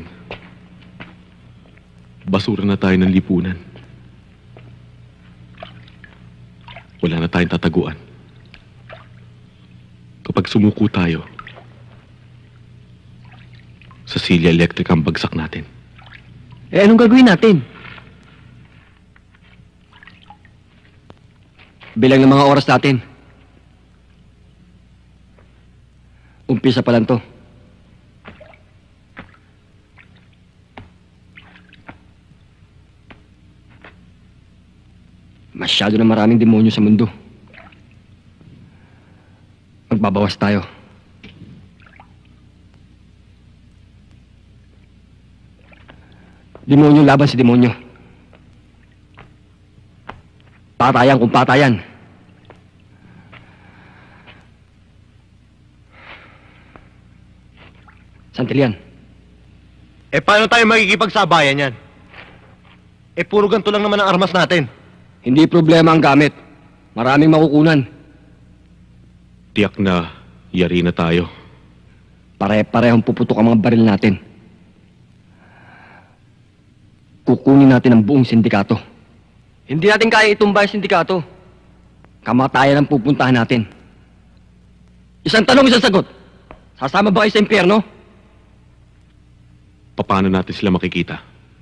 Basura na tayo ng lipunan. Wala na tayong tataguan. Kapag sumuko tayo, sa silya electric ang bagsak natin. Eh, anong gagawin natin? Bilang ng mga oras natin. Umpisa pa lang to. Masyado na maraming demonyo sa mundo. Magbabawas tayo. Demonyo laban si demonyo. Patayan kung patayan. Santilian. Eh, paano tayo makikipagsabayan yan? Eh, puro ganito lang naman ang armas natin. Hindi problema ang gamit. Maraming makukunan. Tiyak na yari na tayo. Pare-parehong puputok ang mga baril natin. Kukunin natin ang buong sindikato. Hindi natin kaya itumba yung sindikato. Kamatayan ang pupuntahan natin. Isang tanong, isang sagot. Sasama ba kayo sa impyerno? Paano natin sila makikita?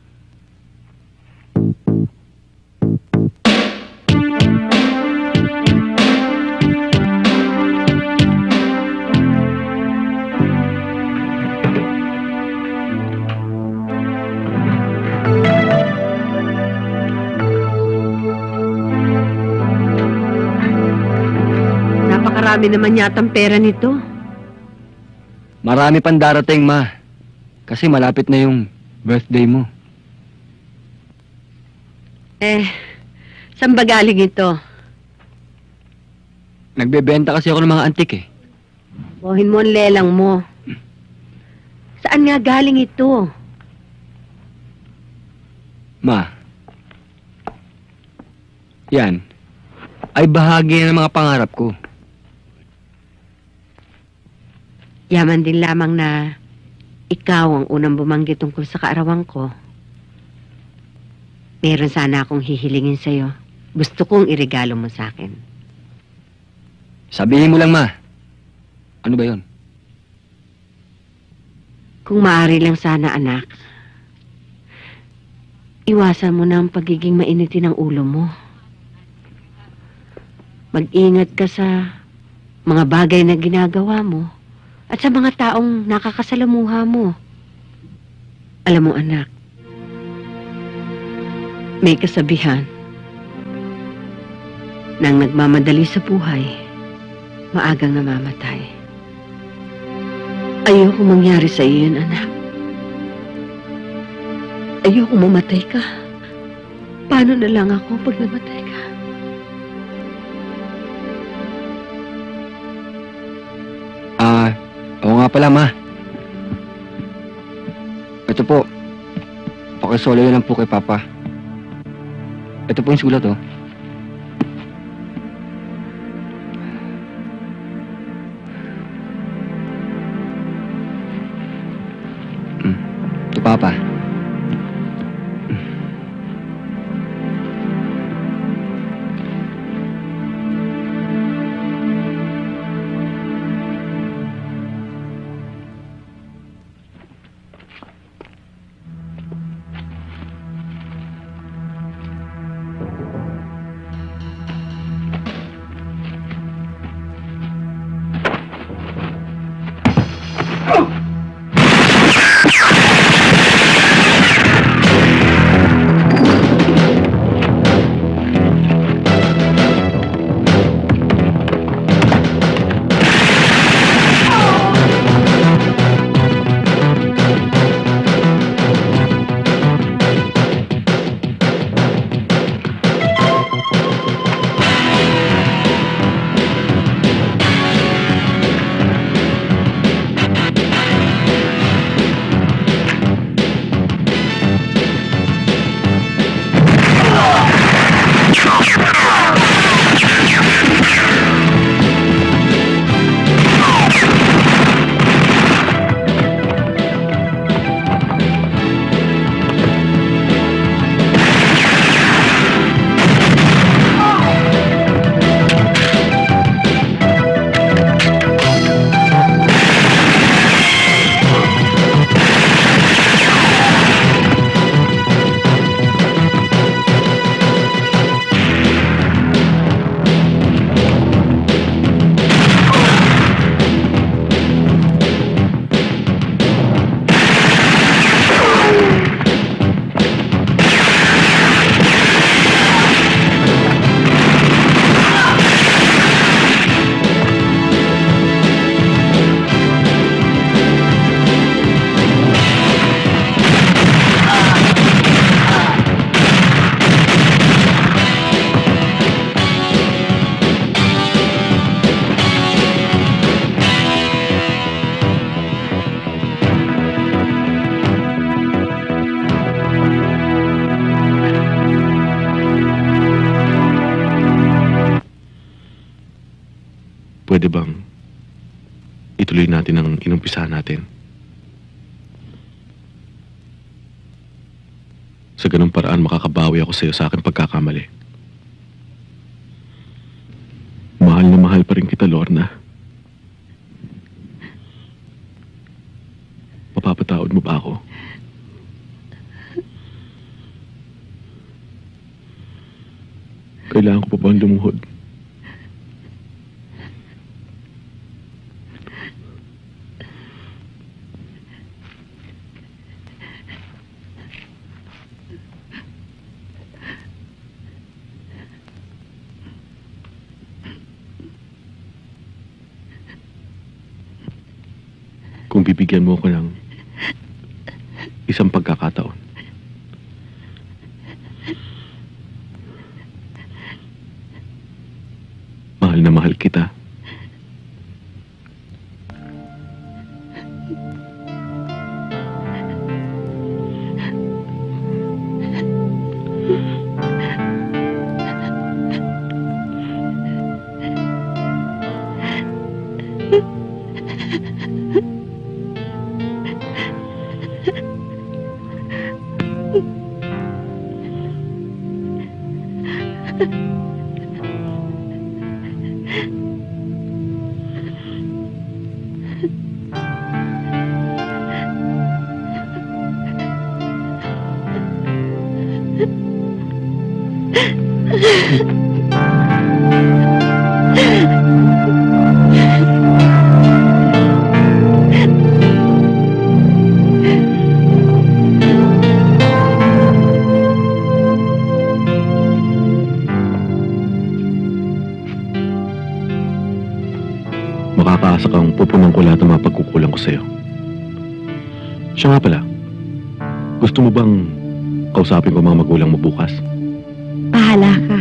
Napakarami naman yatang pera nito. Marami pang darating, ma. Kasi malapit na yung birthday mo. Eh, saan ba galing ito? Nagbebenta kasi ako ng mga antik eh. Buhin mo ang lelang mo. Saan nga galing ito? Ma, yan ay bahagi ng mga pangarap ko. Yaman din lamang na ikaw ang unang bumanggit tungkol sa kaarawan ko. Meron sana akong hihilingin sa'yo. Gusto kong iregalo mo sa akin. Sabihin mo lang, ma. Ano ba yon? Kung maaari lang sana, anak. Iwasan mo na ang pagiging mainitin ng ulo mo. Mag-ingat ka sa mga bagay na ginagawa mo at sa mga taong nakakasalamuha mo. Alam mo, anak, may kasabihan nang nagmamadali sa buhay, maagang namamatay. Ayoko mangyari sa iyo yun, anak. Ayoko mamatay ka. Paano na lang ako pag namatay ka? Ah, oo nga pala, ma. Ito po. Pakisolo yun lang po kay Papa. Ito po yung sulat, oh. Hmm. Ito, Papa. pwede bang ituloy natin ang inumpisahan natin? Sa ganung paraan, makakabawi ako sa'yo sa aking pagkakamali. Mahal na mahal pa rin kita, Lorna. Mapapatawad mo ba ako? Kailangan ko pa bang lumuhod? Kung bibigyan mo ko ng isang pagkakataon, mahal na mahal kita. Makakaasa kang pupunan ko lahat ng mga pagkukulang ko sa'yo. Siya nga pala, gusto mo bang kausapin ko mga magulang mo bukas? Bahala ka.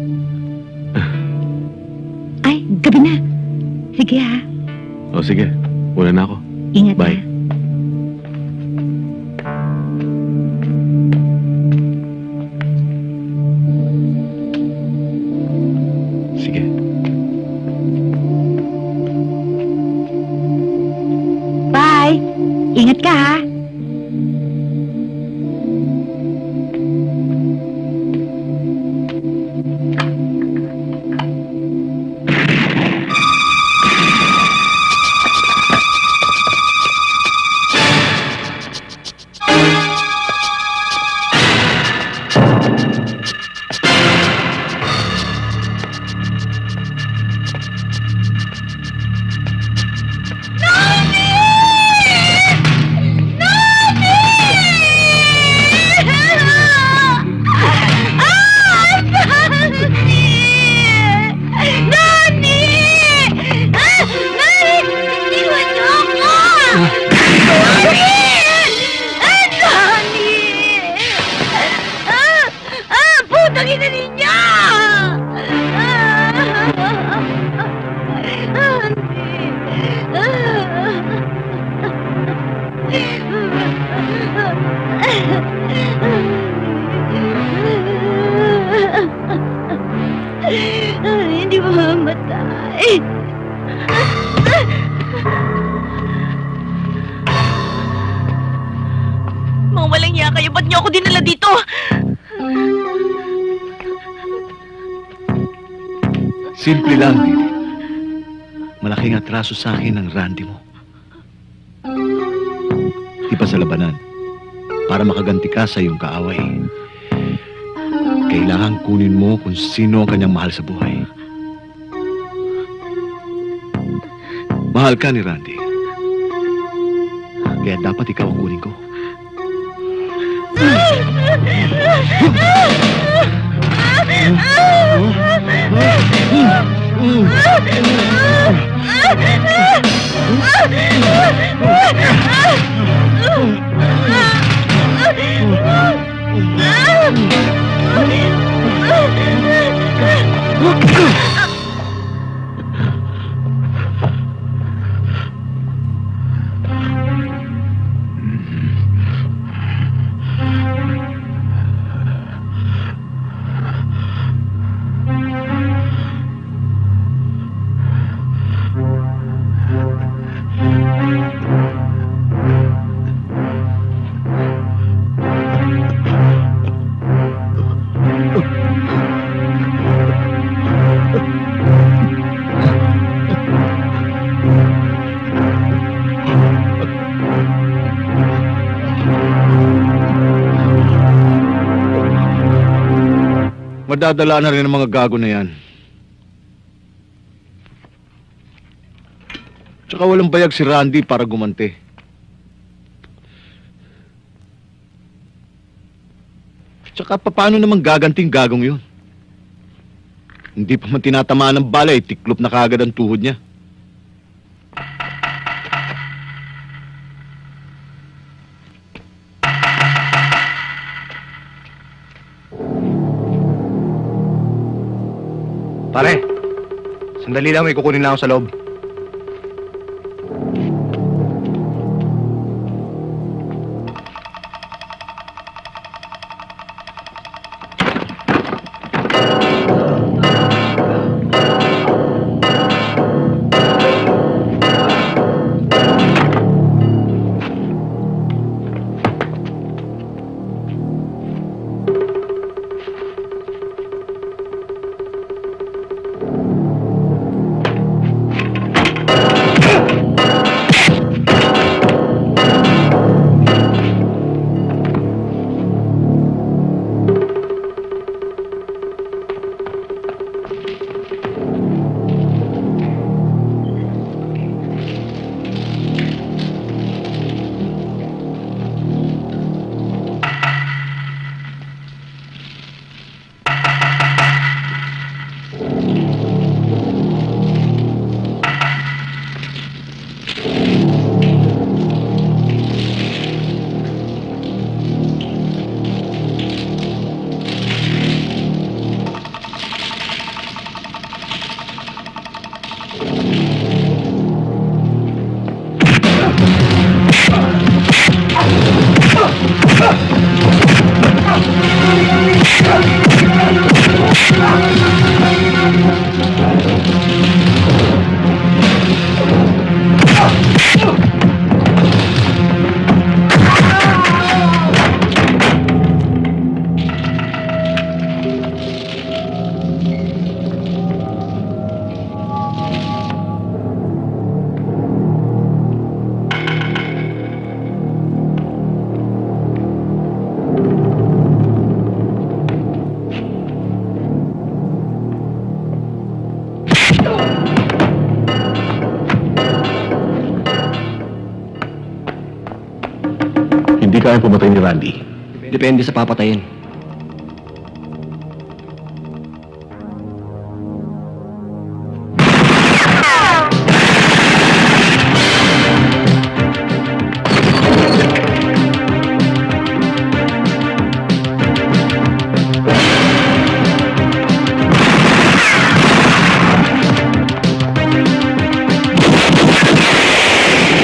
Ay, gabi na. Sige ha. O sige, una na ako. Ingat Bye. ha. Sige. Bye. Ingat ka ha. Hindi mo mamatay. Mga walang niya kayo, ba't niyo ako dinala dito? Simple lang, Didi. Malaking atraso sa akin ang Randy mo. Di pa sa labanan. Para makaganti ka sa iyong kaaway. Kailangan kunin mo kung sino ang kanyang mahal sa buhay. Mahal ka ni Randy. Kaya dapat ikaw ang kunin ko. Pinadadala na rin ng mga gago na yan. Tsaka walang bayag si Randy para gumante. Tsaka paano naman gaganting gagong yun? Hindi pa man tinatamaan ng bala, eh, tiklop na kagad ang tuhod niya. Pare, sandali lang, may kukunin lang ako sa loob. Hindi kaya pumatay ni Randy. Depende sa papatayin.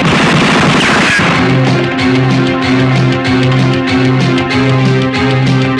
Thank you.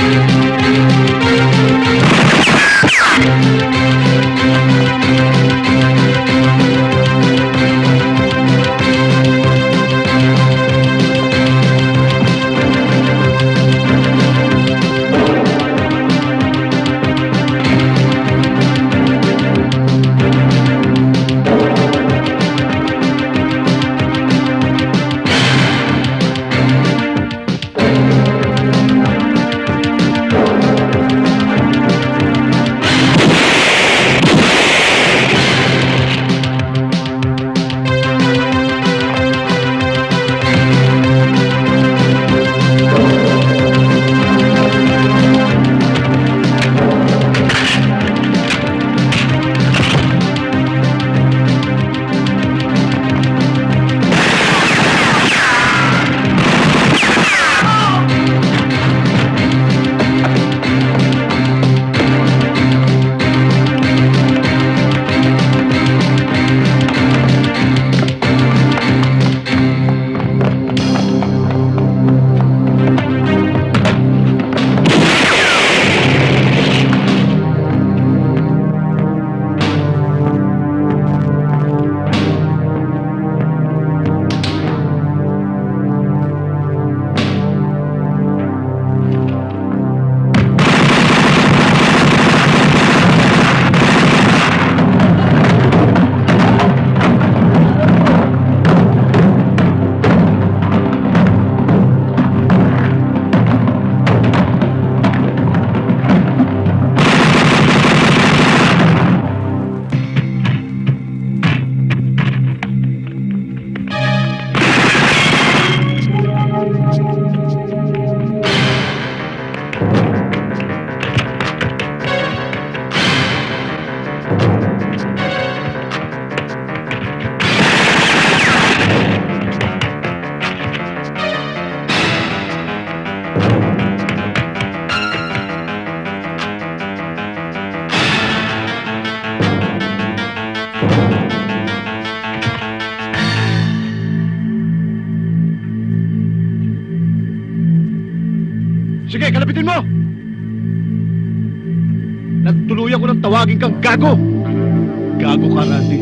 tawagin kang gago! Gago ka, Randy.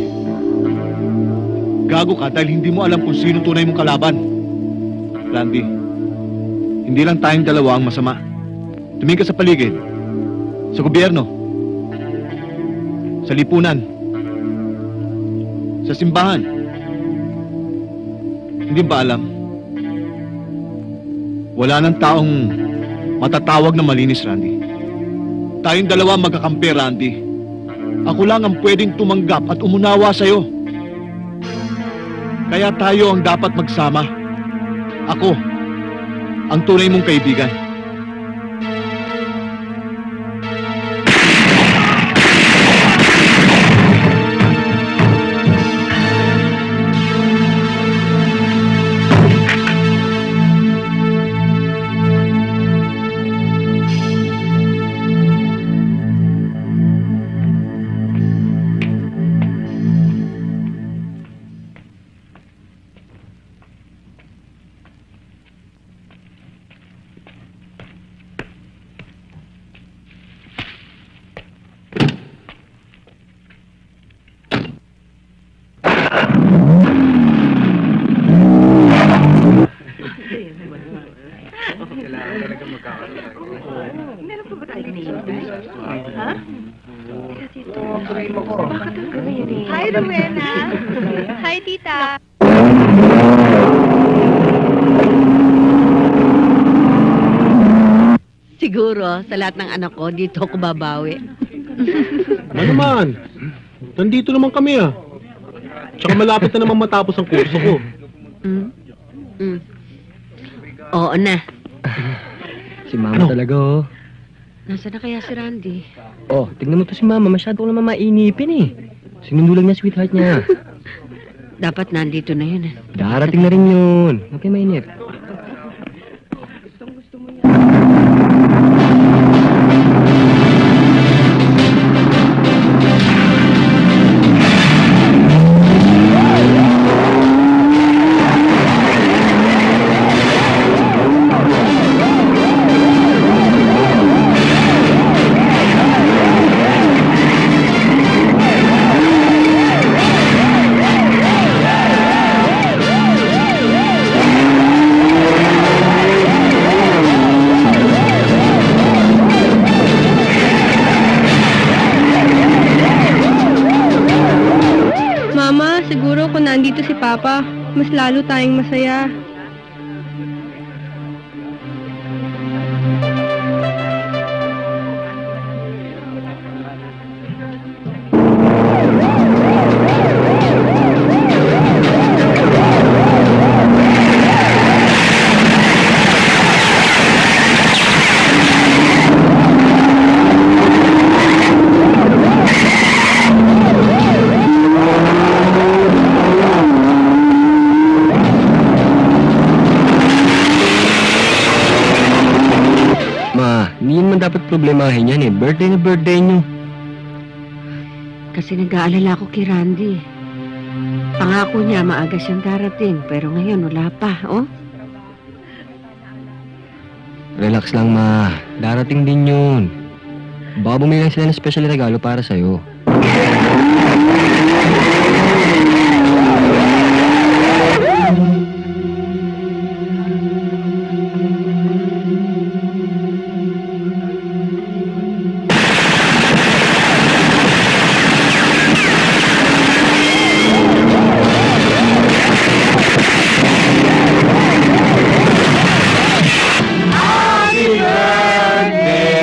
Gago ka dahil hindi mo alam kung sino tunay mong kalaban. Randy, hindi lang tayong dalawa ang masama. Tumingin ka sa paligid, sa gobyerno, sa lipunan, sa simbahan. Hindi ba alam? Wala nang taong matatawag na malinis, Randy. Tayong dalawa magkakampi, Randy. Ako lang ang pwedeng tumanggap at umunawa sa'yo. Kaya tayo ang dapat magsama. Ako, ang tunay mong kaibigan. Hi, Rowena. Hi, tita. Siguro, sa lahat ng anak ko, dito ako babawi. Ano naman? Nandito naman kami ah. Tsaka malapit na naman matapos ang kurso ko. Mm? Mm. Oo na. Si Mama talaga, oh. Nasaan na kaya si Randy? Oh, tignan mo to si Mama. Masyado ko naman mainipin eh. Sinunulang niya sweetheart niya. Dapat nandito na yun eh. Darating na rin yun. Huwag kayo mainip. Siguro kung nandito si Papa, mas lalo tayong masaya. Dapat problemahin yan eh. Birthday na birthday nyo. Kasi nag-aalala ko kay Randy. Pangako niya maaga siyang darating, pero ngayon wala pa, oh. Relax lang, Ma. Darating din yun. Baka bumili lang sila ng special regalo para sa'yo.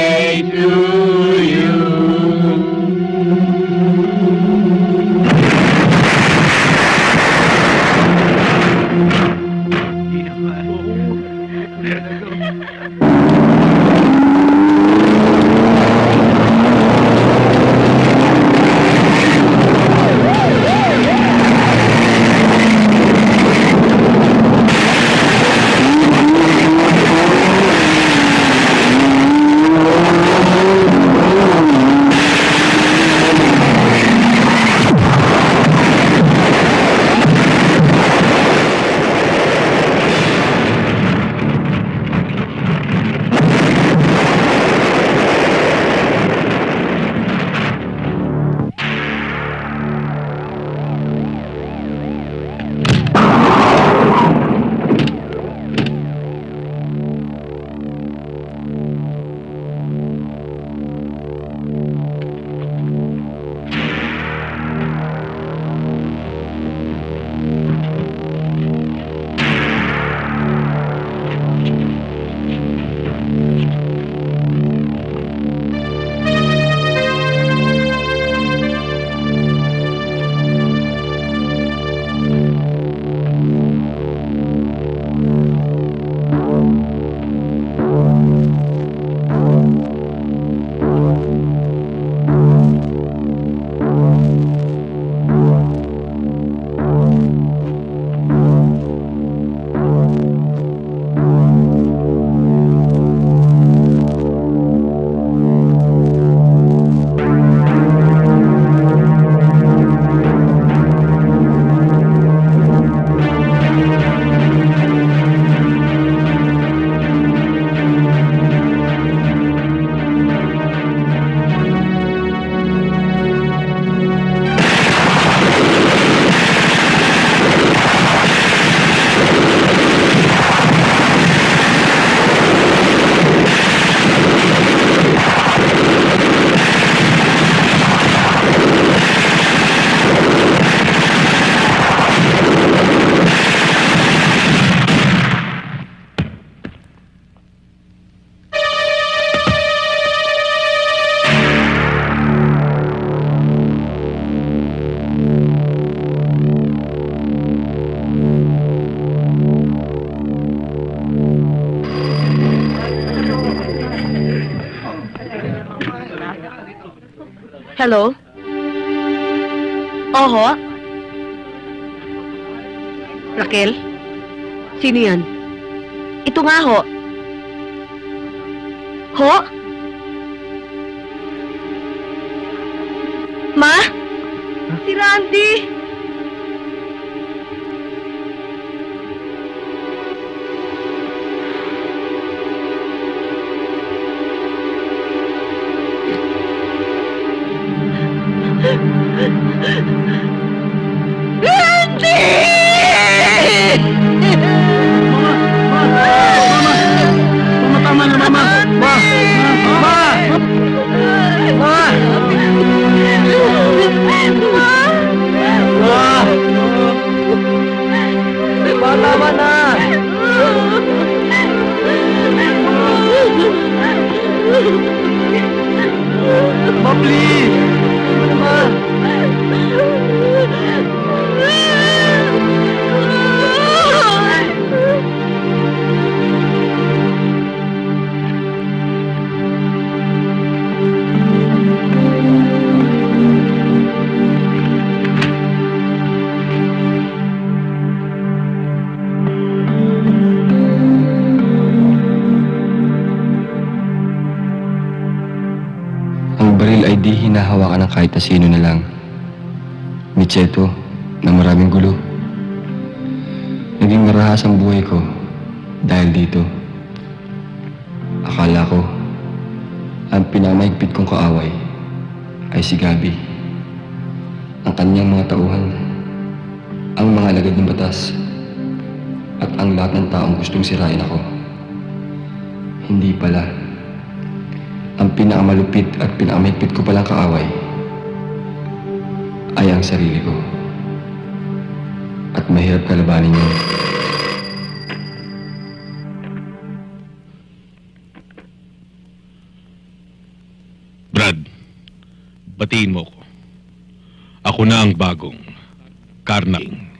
Happy birthday to you. Hello? Oho? Raquel? Sino yan? Ito nga ho. Ho? Ma? Si Randy! Mama, tama na, Mama! Ma! Ma! Ma! Ma, tama na! Ma, please! Ma! Ang baril ay di hinahawakan ng kahit na sino na lang. Micheto na maraming gulo. Naging marahas ang buhay ko dahil dito. Akala ko, ang pinamahigpit kong kaaway ay si Gabi. Ang kanyang mga tauhan, ang mga alagad ng batas, at ang lahat ng taong gustong sirain ako. Hindi pala. Ang pinakamalupit at pinakamahigpit ko palang kaaway ay ang sarili ko. At mahirap kalabanin yun. Brad, batiin mo ko. Ako na ang bagong Karnap King.